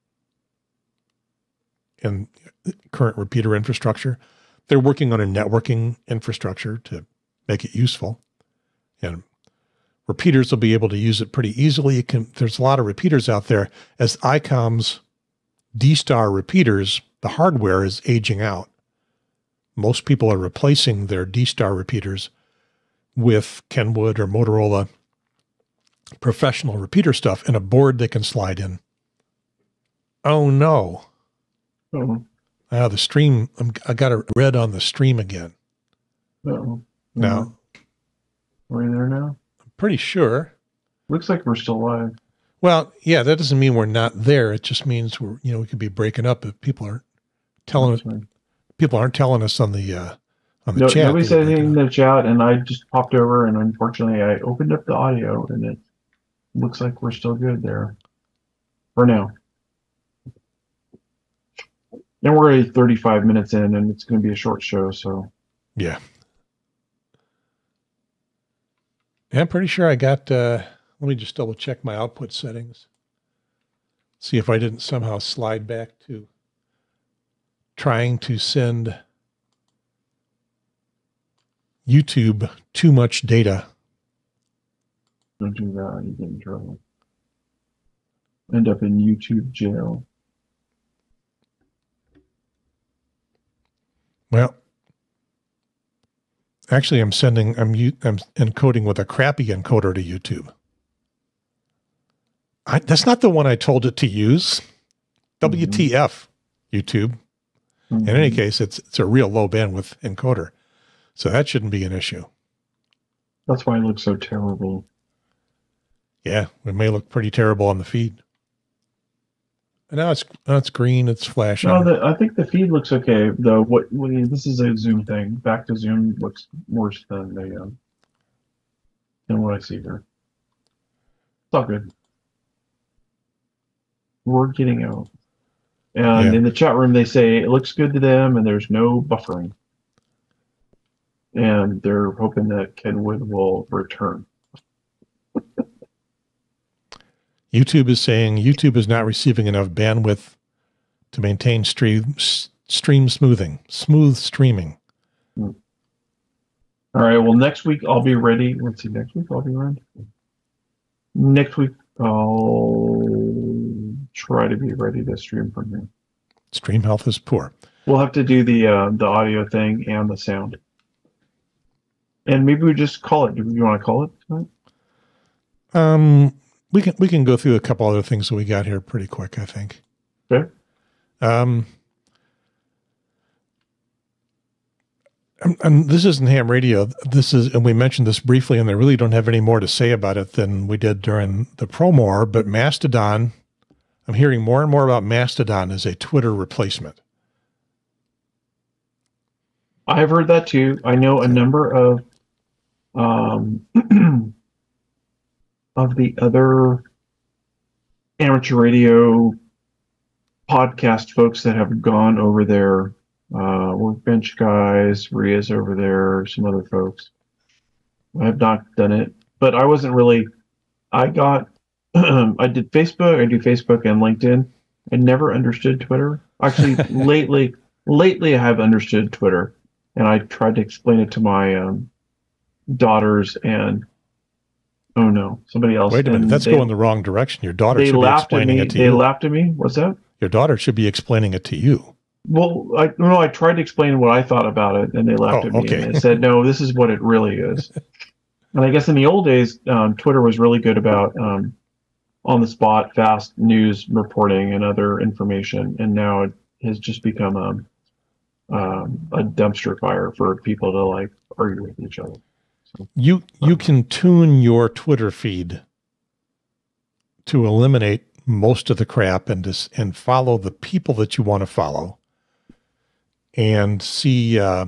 in current repeater infrastructure? They're working on a networking infrastructure to make it useful, and repeaters will be able to use it pretty easily. You can, there's a lot of repeaters out there. As I COM's D-Star repeaters, the hardware is aging out. Most people are replacing their D-Star repeaters with Kenwood or Motorola professional repeater stuff and a board they can slide in. Oh no. Oh. Ah, the stream, I'm, I got a red on the stream again. Oh. Now. Are we there now? Pretty sure. Looks like we're still live. Well, yeah, that doesn't mean we're not there. It just means we're, you know, we could be breaking up if people aren't telling us. People aren't telling us on the uh, on the no, chat. Nobody said anything in the chat, and I just popped over, and unfortunately, I opened up the audio, and it looks like we're still good there for now. And we're already thirty-five minutes in, and it's going to be a short show, so yeah. Yeah, I'm pretty sure I got, uh, let me just double check my output settings. See if I didn't somehow slide back to trying to send YouTube too much data. Don't do that, you get in trouble. End up in YouTube jail. Well, actually, I'm sending, I'm, I'm encoding with a crappy encoder to YouTube. I, that's not the one I told it to use. W T F, mm-hmm. YouTube. Mm-hmm. In any case, it's it's a real low bandwidth encoder. So that shouldn't be an issue. That's why it looks so terrible. Yeah, it may look pretty terrible on the feed. And now it's now it's green, it's flashing. No, the, I think the feed looks okay, though. What, what this is a Zoom thing. Back to Zoom looks worse than the um, than what I see here. It's all good. We're getting out. And yeah. In the chat room, they say it looks good to them, and there's no buffering. And they're hoping that Kenwood will return. YouTube is saying YouTube is not receiving enough bandwidth to maintain stream stream smoothing, smooth streaming. Uh, All right. Well, next week I'll be ready. Let's see. Next week I'll be ready. Next week I'll try to be ready to stream from here. Stream health is poor. We'll have to do the uh, the audio thing and the sound. And maybe we just call it. Do you want to call it tonight? Um, we can we can go through a couple other things that we got here pretty quick, I think. Okay. Um, and, and this isn't ham radio. This is, and we mentioned this briefly, and I really don't have any more to say about it than we did during the ProMORE. But Mastodon, I'm hearing more and more about Mastodon as a Twitter replacement. I've heard that too. I know a number of um, of the other amateur radio podcast folks that have gone over there. Uh, Workbench guys, Ria's over there, some other folks. I have not done it, but I wasn't really. I got. I did Facebook. I do Facebook and LinkedIn. I never understood Twitter. Actually, lately, lately I have understood Twitter. And I tried to explain it to my um, daughters, and oh no, somebody else. Wait a minute, and that's they, going the wrong direction. Your daughter should be explaining me, it to they you. They laughed at me. What's that? Your daughter should be explaining it to you. Well, I no, I tried to explain what I thought about it, and they laughed oh, at me. Okay. And they said, "No, this is what it really is." And I guess in the old days, um, Twitter was really good about um, on-the-spot, fast news reporting and other information, and now it has just become a Um, a dumpster fire for people to like argue with each other. So, you you can tune your Twitter feed to eliminate most of the crap and just, and follow the people that you want to follow, and see uh,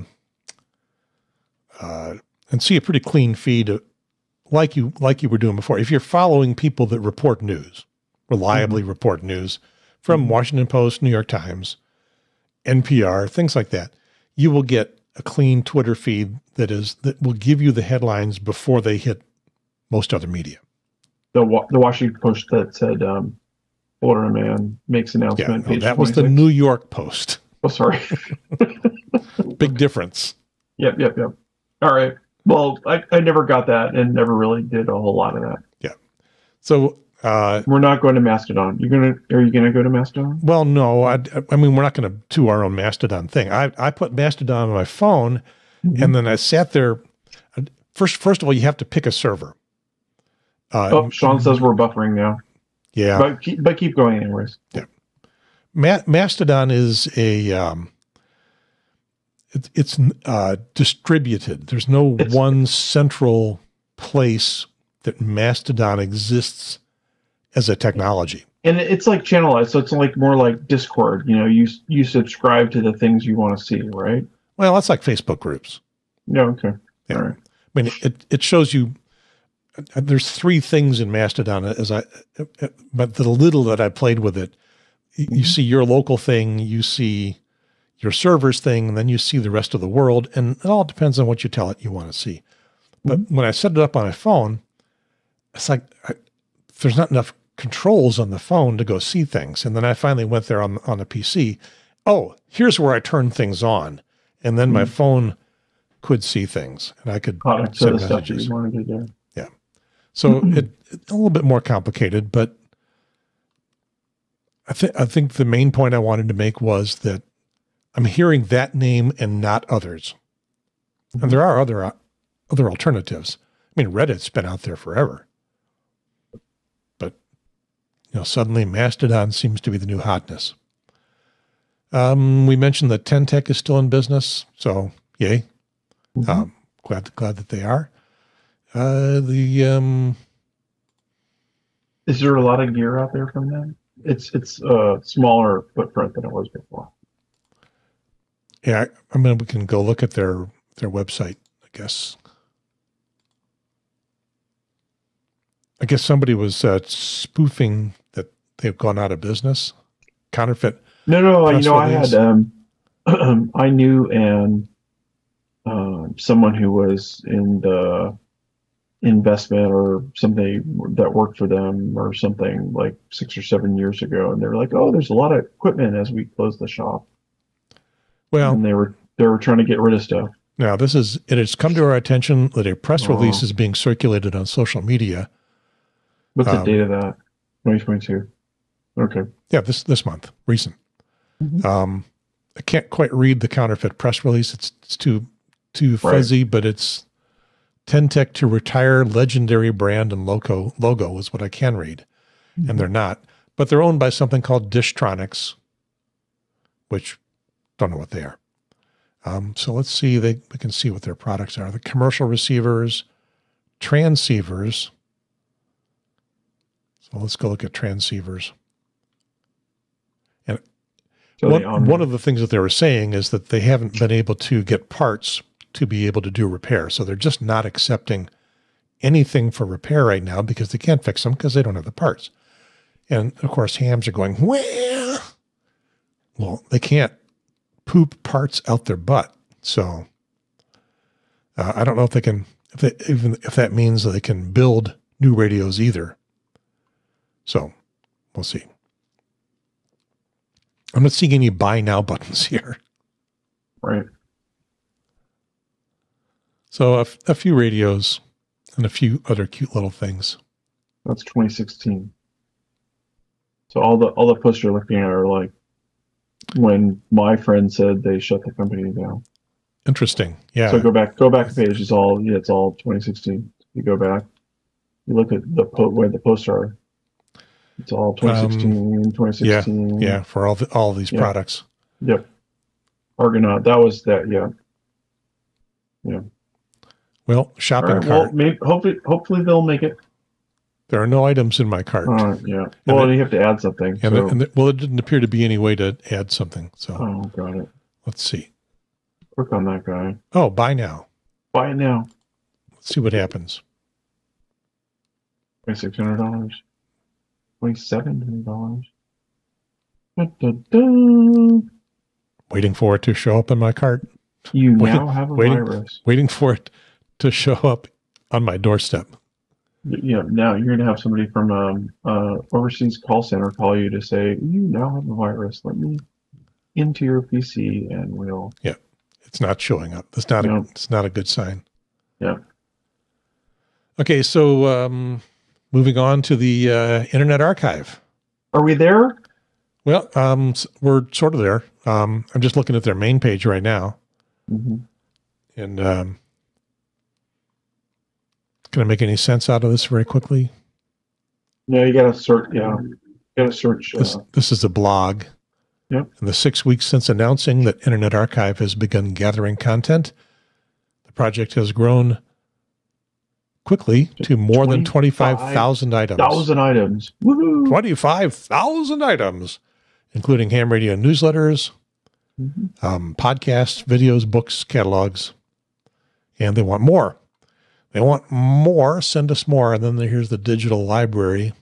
uh, and see a pretty clean feed, like you like you were doing before. If you're following people that report news, reliably mm-hmm. report news from mm-hmm. Washington Post, New York Times, N P R, things like that, you will get a clean Twitter feed that is that will give you the headlines before they hit most other media. The the Washington Post that said um, Florida man makes announcement. Yeah, no, that was the New York Post. Oh, sorry. Big difference. Yep, yep, yep. All right. Well, I, I never got that and never really did a whole lot of that. Yeah. So. Uh, we're not going to Mastodon. You're gonna? Are you gonna go to Mastodon? Well, no. I, I mean, we're not going to do our own Mastodon thing. I, I put Mastodon on my phone, mm-hmm. and then I sat there. First, first of all, you have to pick a server. Uh, oh, Sean says we're buffering now. Yeah, but keep, but keep going anyways. Yeah, Ma- Mastodon is a um, it, it's uh, distributed. There's no it's, one central place that Mastodon exists as a technology. And it's like channelized, so it's like more like Discord. You know, you you subscribe to the things you want to see, right? Well, that's like Facebook groups. Yeah, okay. Yeah. All right. I mean, it, it shows you, there's three things in Mastodon, as I, but the little that I played with it, mm-hmm. you see your local thing, you see your server's thing, and then you see the rest of the world, and it all depends on what you tell it you want to see. But mm-hmm. when I set it up on my phone, it's like, I, there's not enough controls on the phone to go see things. And then I finally went there on, on a P C. Oh, here's where I turn things on. And then mm-hmm. my phone could see things and I could oh, send so messages. You wanted to do. Yeah. So mm-hmm. it, it's a little bit more complicated, but I think, I think the main point I wanted to make was that I'm hearing that name and not others. Mm-hmm. And there are other, uh, other alternatives. I mean, Reddit's been out there forever. You know, suddenly Mastodon seems to be the new hotness. Um, we mentioned that ten Tech is still in business, so yay. Mm-hmm. Um, glad glad that they are. Uh, the um, is there a lot of gear out there from them? It's it's a smaller footprint than it was before. Yeah, I mean, we can go look at their their website, I guess. I guess somebody was uh, spoofing that they've gone out of business. Counterfeit. No, no, you know, release. I had, um, I knew and um, someone who was in the investment or something that worked for them or something like six or seven years ago, and they were like, "Oh, there's a lot of equipment as we close the shop." Well, and they were they were trying to get rid of stuff. Now, this is, it has come to our attention that a press Oh. release is being circulated on social media. What's the Um, date of that? twenty twenty-two. Okay. Yeah, this this month, recent. Mhm. Um, I can't quite read the counterfeit press release. It's, it's too too fuzzy, but it's Tentec to retire legendary brand and logo, logo is what I can read. Mhm. And they're not. But they're owned by something called Dishtronics, which don't know what they are. Um, so let's see, they, we can see what their products are. The commercial receivers, transceivers. So let's go look at transceivers. And So one, they own- one of the things that they were saying is that they haven't been able to get parts to be able to do repair. So they're just not accepting anything for repair right now because they can't fix them because they don't have the parts. And of course, hams are going, well, well, they can't poop parts out their butt. So uh, I don't know if they can, if they, even if that means that they can build new radios either. So we'll see. I'm not seeing any buy now buttons here. Right. So a, a few radios and a few other cute little things. That's twenty sixteen. So all the all the posts you're looking at are like when my friend said they shut the company down. Interesting. Yeah. So go back, go back a page. It's all yeah, it's all twenty sixteen. You go back, you look at the po- where the posts are. It's all twenty sixteen, twenty sixteen. Yeah, yeah, for all the, all these Yeah. products. Yep. Argonaut. That was that. Yeah. Yeah. Well, All shopping right. Well, cart. maybe hopefully hopefully they'll make it. There are no items in my cart. Uh, yeah. Well, then- you have to add something. and, so, the, and the, well, it didn't appear to be any way to add something. So oh, got it. let's see. Work on that guy. Oh, buy now. Buy it now. Let's see what happens. Twenty six hundred dollars. Twenty seven hundred dollars. Da, da, da. Waiting for it to show up in my cart. You Wait- now have a waiting- virus. Waiting for it to show up on my doorstep. Yeah, now you're gonna have somebody from um uh overseas call center call you to say you now have a virus. Let me into your P C and we'll. It's not showing up. It's not. A, No. it's not a good sign. Yeah. Okay, so um, moving on to the uh, Internet Archive. Are we there? Well, um, s- we're sort of there. Um, I'm just looking at their main page right now, Mm-hmm. and um, can I make any sense out of this very quickly? No, you gotta search. Yeah, you gotta search. This Uh, this is a blog. Yep. In the six weeks since announcing that Internet Archive has begun gathering content, the project has grown quickly to more than twenty-five thousand items. thousand items. Woohoo! twenty-five thousand items, including ham radio newsletters, Mhm. um, podcasts, videos, books, catalogs, and they want more. They want more. Send us more. And then here's the digital library.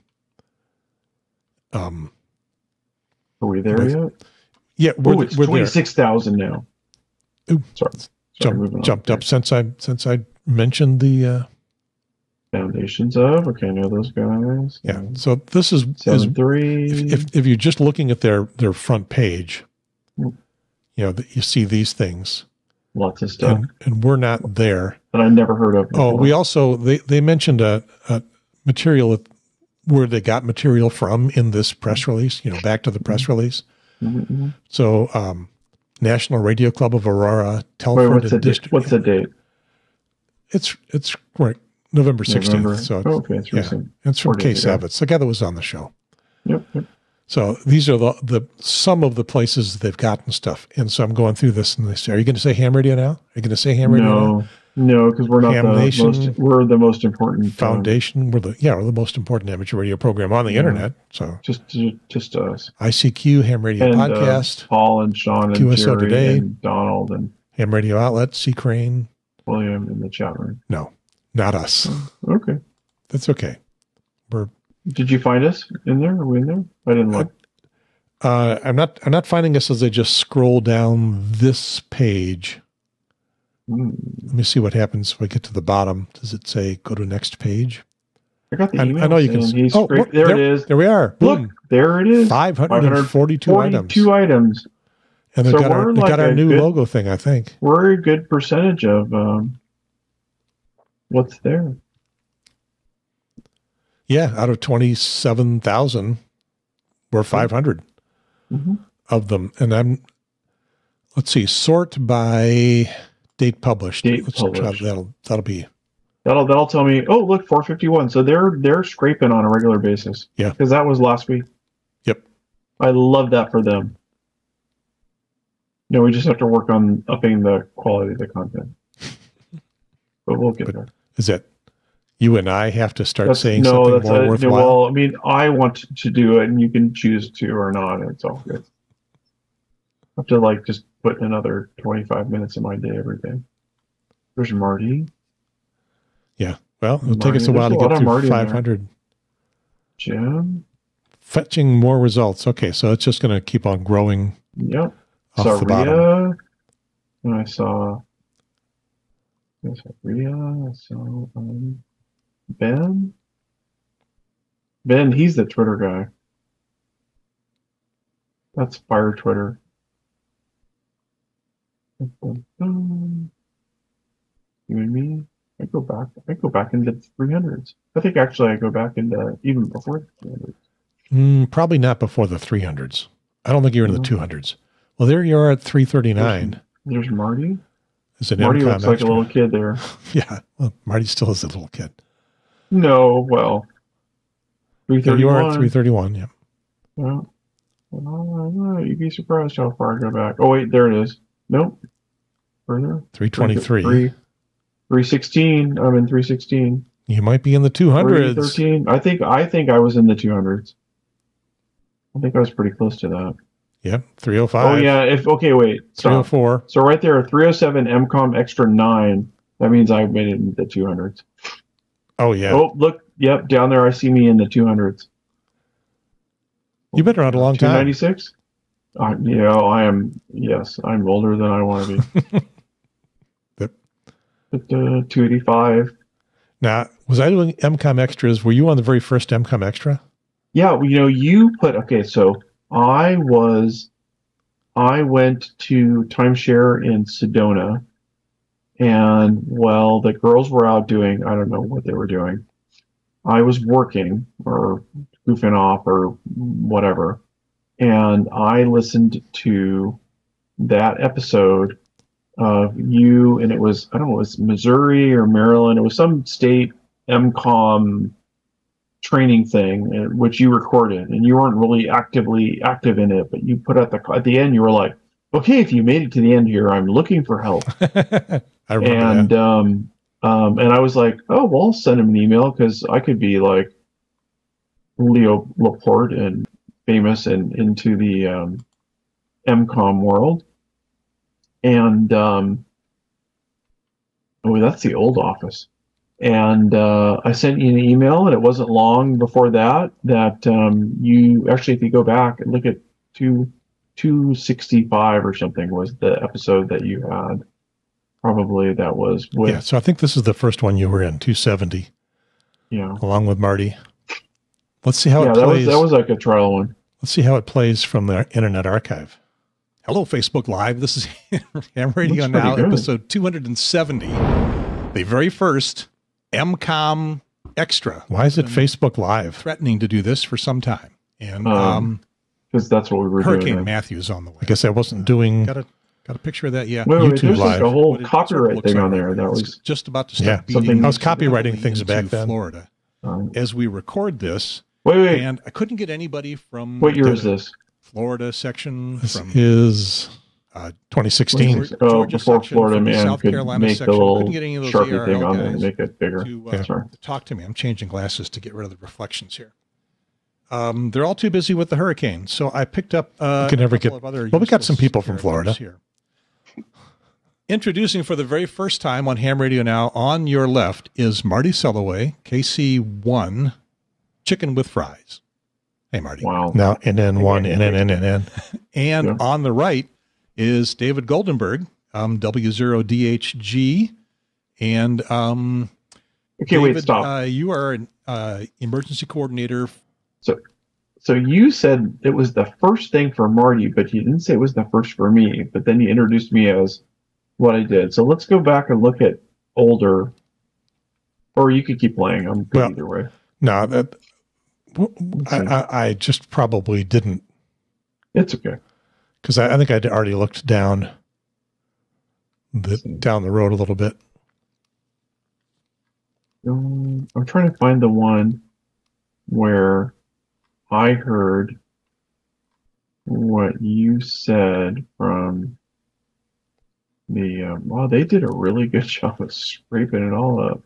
Um, Are we there With- yet? yeah, we're, Oh, it's we're there. twenty-six thousand now. Ooh. Sorry. Sorry, Jump, moving on. jumped up since I since I mentioned the uh, Foundations of. Okay, I know those guys. yeah. So this is, is Seven three. if, if if you're just looking at their their front page, Mm. you know that you see these things, Lots of stuff and, and we're not there. that I never heard of. Oh, before. we also they they mentioned a, a material where they got material from in this press release. You know, back to the press release. Mhm, mhm. So, um, National Radio Club of Aurora, Wait, Telford, what's the and date? District. What's the date? It's it's right, November sixteenth. November. So it's, Oh, okay, it's yeah, recent. it's from Four days K ago. Savitz, the guy that was on the show. Yep, yep. So these are the, the some of the places they've gotten stuff. And so I'm going through this and they say, are you going to say ham radio now? Are you going to say ham radio now? No, no, because we're not Ham the Nation most. We're the most important um, Foundation. We're the, yeah, we're the most important amateur radio program on the Yeah. internet. So Just, just us. I C Q, Ham Radio And, uh, Podcast, Paul and Sean and Q S O Jerry Today. and Donald and Ham Radio Outlet, C Crane. William in the chat room. No, not us. Okay. That's okay. We're Did you find us in there? Are we in there? I didn't look. Uh, I'm not. I'm not finding us as I just scroll down this page. Mm. Let me see what happens if we get to the bottom. Does it say go to next page? I got the I, email. I know you can. saying See, he's oh, great- look, there, it is. There we are. Look, Boom. there it is. five hundred forty-two items. forty-two items. And they've So got our, we're they've like got our a new good- logo thing, I think. We're a good percentage of um, what's there. Yeah, out of twenty-seven thousand, we're five hundred Mm-hmm. of them. And I'm, let's see, sort by date published. Date let's published. Try, that'll, that'll be. That'll that'll tell me. Oh, look, four fifty-one. So they're they're scraping on a regular basis. Yeah. Because that was last week. Yep. I love that for them. No, we just have to work on upping the quality of the content. But we'll get But there. is that you and I have to start That's, saying no, something that's more a, worthwhile? Well, I mean, I want to do it, and you can choose to or not. It's all good. I have to like just put another twenty-five minutes of my day every day. There's Marty. Yeah. Well, it'll Marty, take us a there's while a to lot get of Marty through in there. five hundred. Jim. Fetching more results. Okay, so it's just going to keep on growing Yep. off Saw the bottom. Rhea. And I saw. I saw Rhea. I saw um, Ben. Ben, he's the Twitter guy. That's Fire Twitter. You and me. I go back. I go back into the three hundreds. I think actually I go back into even before the three hundreds. Mm, probably not before the three hundreds. I don't think you're in the No. two hundreds. Well, there you are at three thirty-nine. There's Marty. Is it Marty M COM looks like extra? a little kid there. Yeah, well, Marty still is a little kid. No, well, three There you are at thirty-one. three thirty-one. Yeah. Well, well, you'd be surprised how far I go back. Oh wait, there it is. Nope. Further. three twenty-three. Three. Three sixteen. I'm in three sixteen. You might be in the two Three hundreds. thirteen. I think. I think I was in the two hundreds. I think I was pretty close to that. Yep, three oh five. Oh yeah. If okay, wait. three oh Stop. four. So right there, three oh seven M COM extra nine. That means I made it in the two hundreds. Oh, yeah. Oh, look. Yep, down there I see me in the two hundreds. You've been around a long two time. ninety-six? Uh, you know, I am, yes, I'm older than I want to be. Yep. But, uh, two eighty-five. Now, was I doing M COM extras? Were you on the very first M COM extra? Yeah, well, you know, you put, okay, so I was, I went to timeshare in Sedona, and, well, the girls were out doing, I don't know what they were doing. I was working or goofing off or whatever. And I listened to that episode of you, and it was, I don't know, it was Missouri or Maryland. It was some state M COM training thing, uh, which you recorded, and you weren't really actively active in it, but you put at the, at the end, you were like, okay, if you made it to the end here, I'm looking for help. I remember and, that. um, um, and I was like, oh, well, I'll send him an email because I could be like Leo Laporte and famous and into the um, M COM world. And um, oh, that's the old office. And uh, I sent you an email, and it wasn't long before that that um, you actually, if you go back and look at two two sixty five or something was the episode that you had. Probably that was with Yeah, so I think this is the first one you were in, two seventy, yeah. along with Marty. Let's see how Yeah, it that was plays. that was like a trial one. Let's see how it plays from the Internet Archive. Hello, Facebook Live. This is Ham Radio Looks pretty Now, good. episode two hundred seventy, the very first M COM extra. Why is it Facebook Live? Threatening to do this for some time. And Um, um, Because that's what we were Hurricane doing. then. Matthews on the way. I guess I wasn't doing... Uh, Got a, got a picture of that? Yeah. Wait, wait, YouTube there's Live. like a whole What it sort of copyright looks thing like on right there. now. That It's was just about to Yeah, start something- beating I was copywriting things into back then. Florida. Um, As we record this, wait, wait. and I couldn't get anybody from What year the is this? Florida section. This from is uh, twenty sixteen. Georgia oh, before section, Florida from the man South could Carolina make section. the little Couldn't get any of those Sharpie A R L thing on there and guys make it bigger. To, uh, That's right. to talk to me. I'm changing glasses to get rid of the reflections here. Um, they're all too busy with the hurricane, so I picked up uh, You can never a couple get- of other. well, we got some useless people from characters Florida. here. Introducing for the very first time on Ham Radio Now, on your left is Marty Selloway, K C one, Chicken with Fries. Hey, Marty. Wow. Now, N N one, N N N N N. And Yeah. on the right is David Goldenberg, um, W zero D H G. And um, Okay, David, wait, stop. Uh, you are an uh, emergency coordinator. So, so you said it was the first thing for Marty, but you didn't say it was the first for me. But then you introduced me as what I did. So let's go back and look at older, or you could keep playing. I'm good well, either way. No, that I, I, I just probably didn't. It's okay. Because I, I think I'd already looked down the down the road a little bit. Um, I'm trying to find the one where I heard what you said from the. Um, wow, they did a really good job of scraping it all up.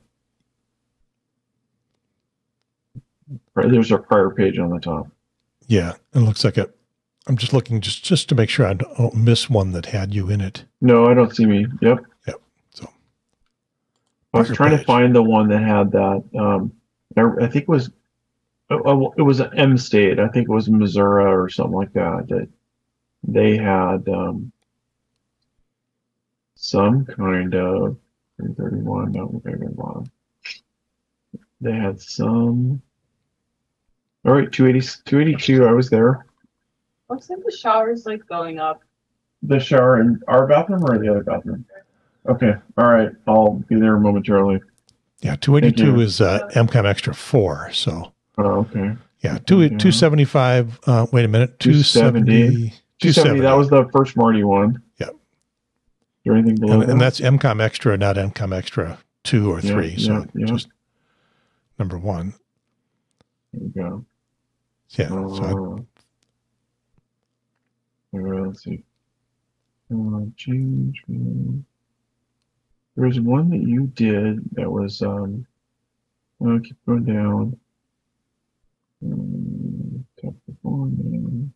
There's a prior page on the top. Yeah, it looks like it. I'm just looking just, just to make sure I don't miss one that had you in it. No, I don't see me. Yep. Yep. So I was trying page. to find the one that had that. Um, I, I think it was oh, it was an M state. I think it was Missouri or something like that. That they had um, some kind of three thirty-one. No, maybe bottom. They had some. All right, two eighty, two eighty-two. I was there. Looks like the shower's like going up. The shower in our bathroom or the other bathroom? Okay. All right. I'll be there momentarily. Yeah, two eighty-two is uh, M COM Extra four. So. Oh, okay. Yeah, two, yeah. two seventy-five. Uh, wait a minute. two seventy. two seventy. That was the first Marty one. Yep. Is there anything below and, that? And that's M COM Extra, not M COM Extra two or three. Yeah, so yeah, yeah. just number one. There we go. Yeah. Uh, so I, let's see. Uh, change. There was one that you did that was, um, I'll keep going down. Um, top performing.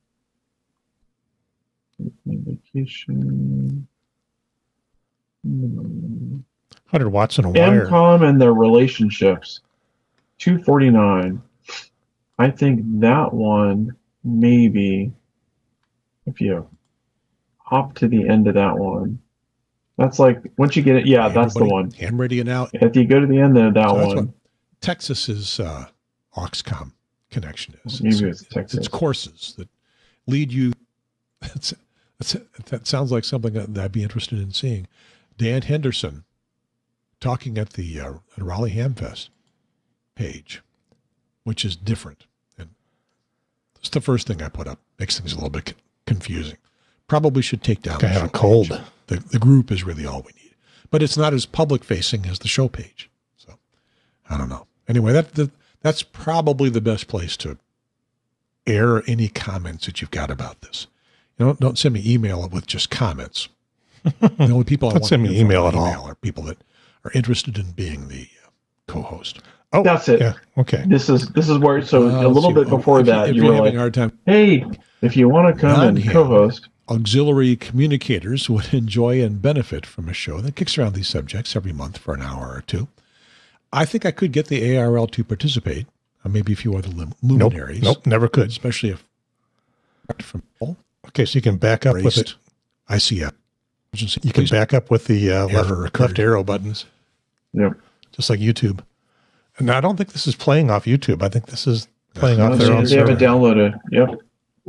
Vacation. Hmm. one hundred watts in a wire. M COM and their relationships. two forty-nine. I think that one, maybe, if you hop to the end of that one, that's like, once you get it, yeah, hey, that's the one. Ham ready and out. If you go to the end of that so one. Texas's uh, Oxcom connection is. Maybe it's, it's Texas. It's courses that lead you. That's, that's, that sounds like something that I'd be interested in seeing. Dan Henderson talking at the uh, at Raleigh Hamfest page, which is different. And it's the first thing I put up. Makes things a little bit confusing. Probably should take down. I have a cold. The, the group is really all we need. But it's not as public facing as the show page. So I don't know. Anyway, that the, that's probably the best place to air any comments that you've got about this. You know, don't send me email with just comments. The only people I don't want send to me email at all are people that are interested in being the uh, co-host. Oh, that's it. Yeah. Okay. This is this is where. So uh, a little bit before if, that, if you you're were having like, a hard time, "Hey, if you want to come and co-host." Auxiliary communicators would enjoy and benefit from a show that kicks around these subjects every month for an hour or two. I think I could get the A R L to participate, or maybe a few other luminaries. Nope, nope, never could. Especially if from okay, so you can back up with it. I see it. You can back up with the uh, left, left arrow buttons. Yep. Just like YouTube. And I don't think this is playing off YouTube. I think this is playing no, off their own They server. have it downloaded. Yep.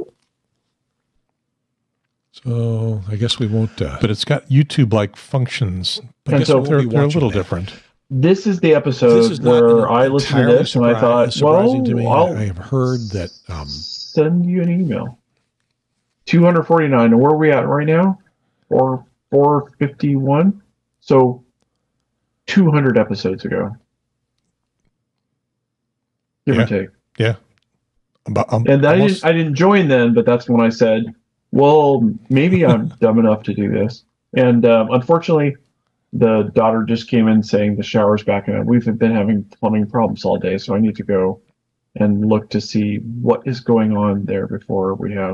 So I guess we won't. Uh, but it's got YouTube-like functions. I and guess so they're, they're a little that. different. This is the episode is where I listened to this and I thought, well, to me. I'll I have heard that. Um, send you an email. two forty-nine. And where are we at right now? Or four fifty-one. So two hundred episodes ago. Give yeah. or take. Yeah. About, um, and I didn't, I didn't join then, but that's when I said, well, maybe I'm dumb enough to do this. And um, unfortunately, the daughter just came in saying the shower's backing up. We've been having plumbing problems all day, so I need to go and look to see what is going on there before we have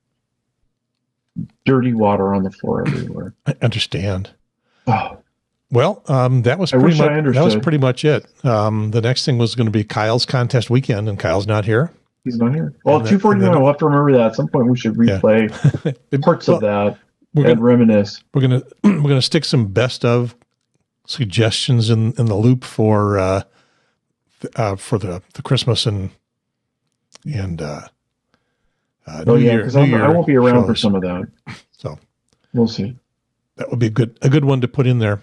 dirty water on the floor everywhere. I understand. Oh. Well, um, that was I pretty wish much I understood. that was pretty much it. Um, the next thing was going to be Kyle's contest weekend, and Kyle's not here. He's not here. Well, two forty-nine. We'll have to remember that. At some point, we should replay yeah. parts well, of that we're and gonna, reminisce. We're gonna we're gonna stick some best of suggestions in, in the loop for uh, uh, for the, the Christmas and and uh, Uh, Oh New yeah, Year, because New I Year won't be around for shows. some of that. So We'll see. that would be a good a good one to put in there.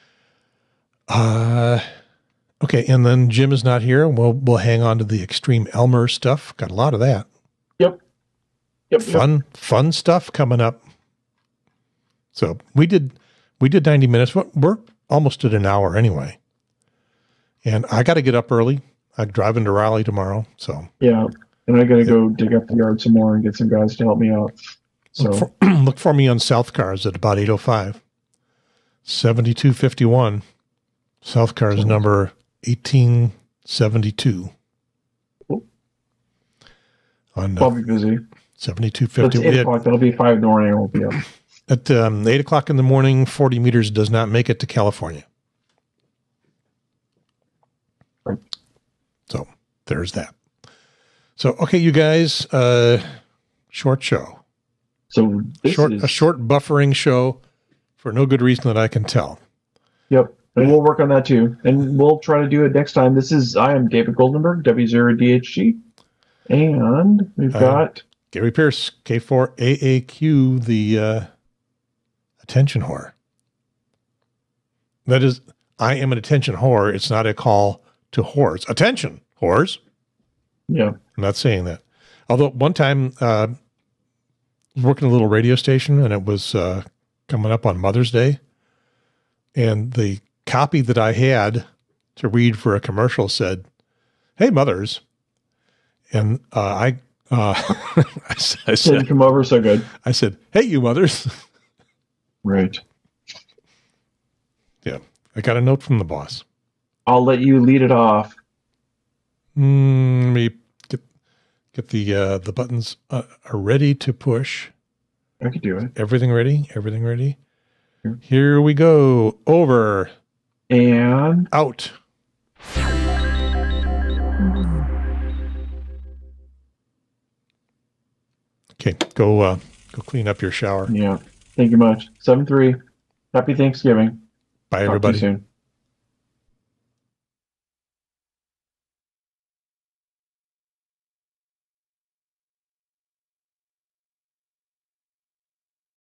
Uh, okay, and then Jim is not here. We'll we'll hang on to the Extreme Elmer stuff. Got a lot of that. Yep. Yep. Fun Yep. fun stuff coming up. So we did we did ninety minutes. We're almost at an hour anyway. And I got to get up early. I'm driving to Raleigh tomorrow. So Yeah, and I got to go dig up the yard some more and get some guys to help me out. So look for, look for me on South Cars at about eight oh five. seventy-two fifty-one. South Cars So- number eighteen seventy-two. Cool. On I'll uh, be busy. seventy-two That's fifty. eight o'clock. That'll be five in the morning. I won't be up. At um, eight o'clock in the morning, forty meters does not make it to California. Right. So there's that. So, okay, you guys, uh, short show. So this Short, is a short buffering show for no good reason that I can tell. Yep, and we'll work on that too, and we'll try to do it next time. This is I am David Goldenberg, W zero D H G, and we've Uh, got Gary Pierce, K four A A Q, the uh, attention whore. That is, I am an attention whore. It's not a call to whores. Attention, whores. yeah. I'm not saying that. Although one time uh, I was working a little radio station and it was uh, coming up on Mother's Day. And the copy that I had to read for a commercial said, "Hey, mothers." And uh, I, uh, I, s- I Didn't said, come over so good. I said, "Hey, you mothers." Right. Yeah. I got a note from the boss. I'll let you lead it off. Mm, let me get, get the, uh, the buttons uh, are ready to push. I could do it. Everything ready? Everything ready? Sure. Here we go. Over, And out. Okay, go uh, go clean up your shower. yeah, thank you much. Seven three. Happy Thanksgiving. Bye, Talk to you everybody. soon.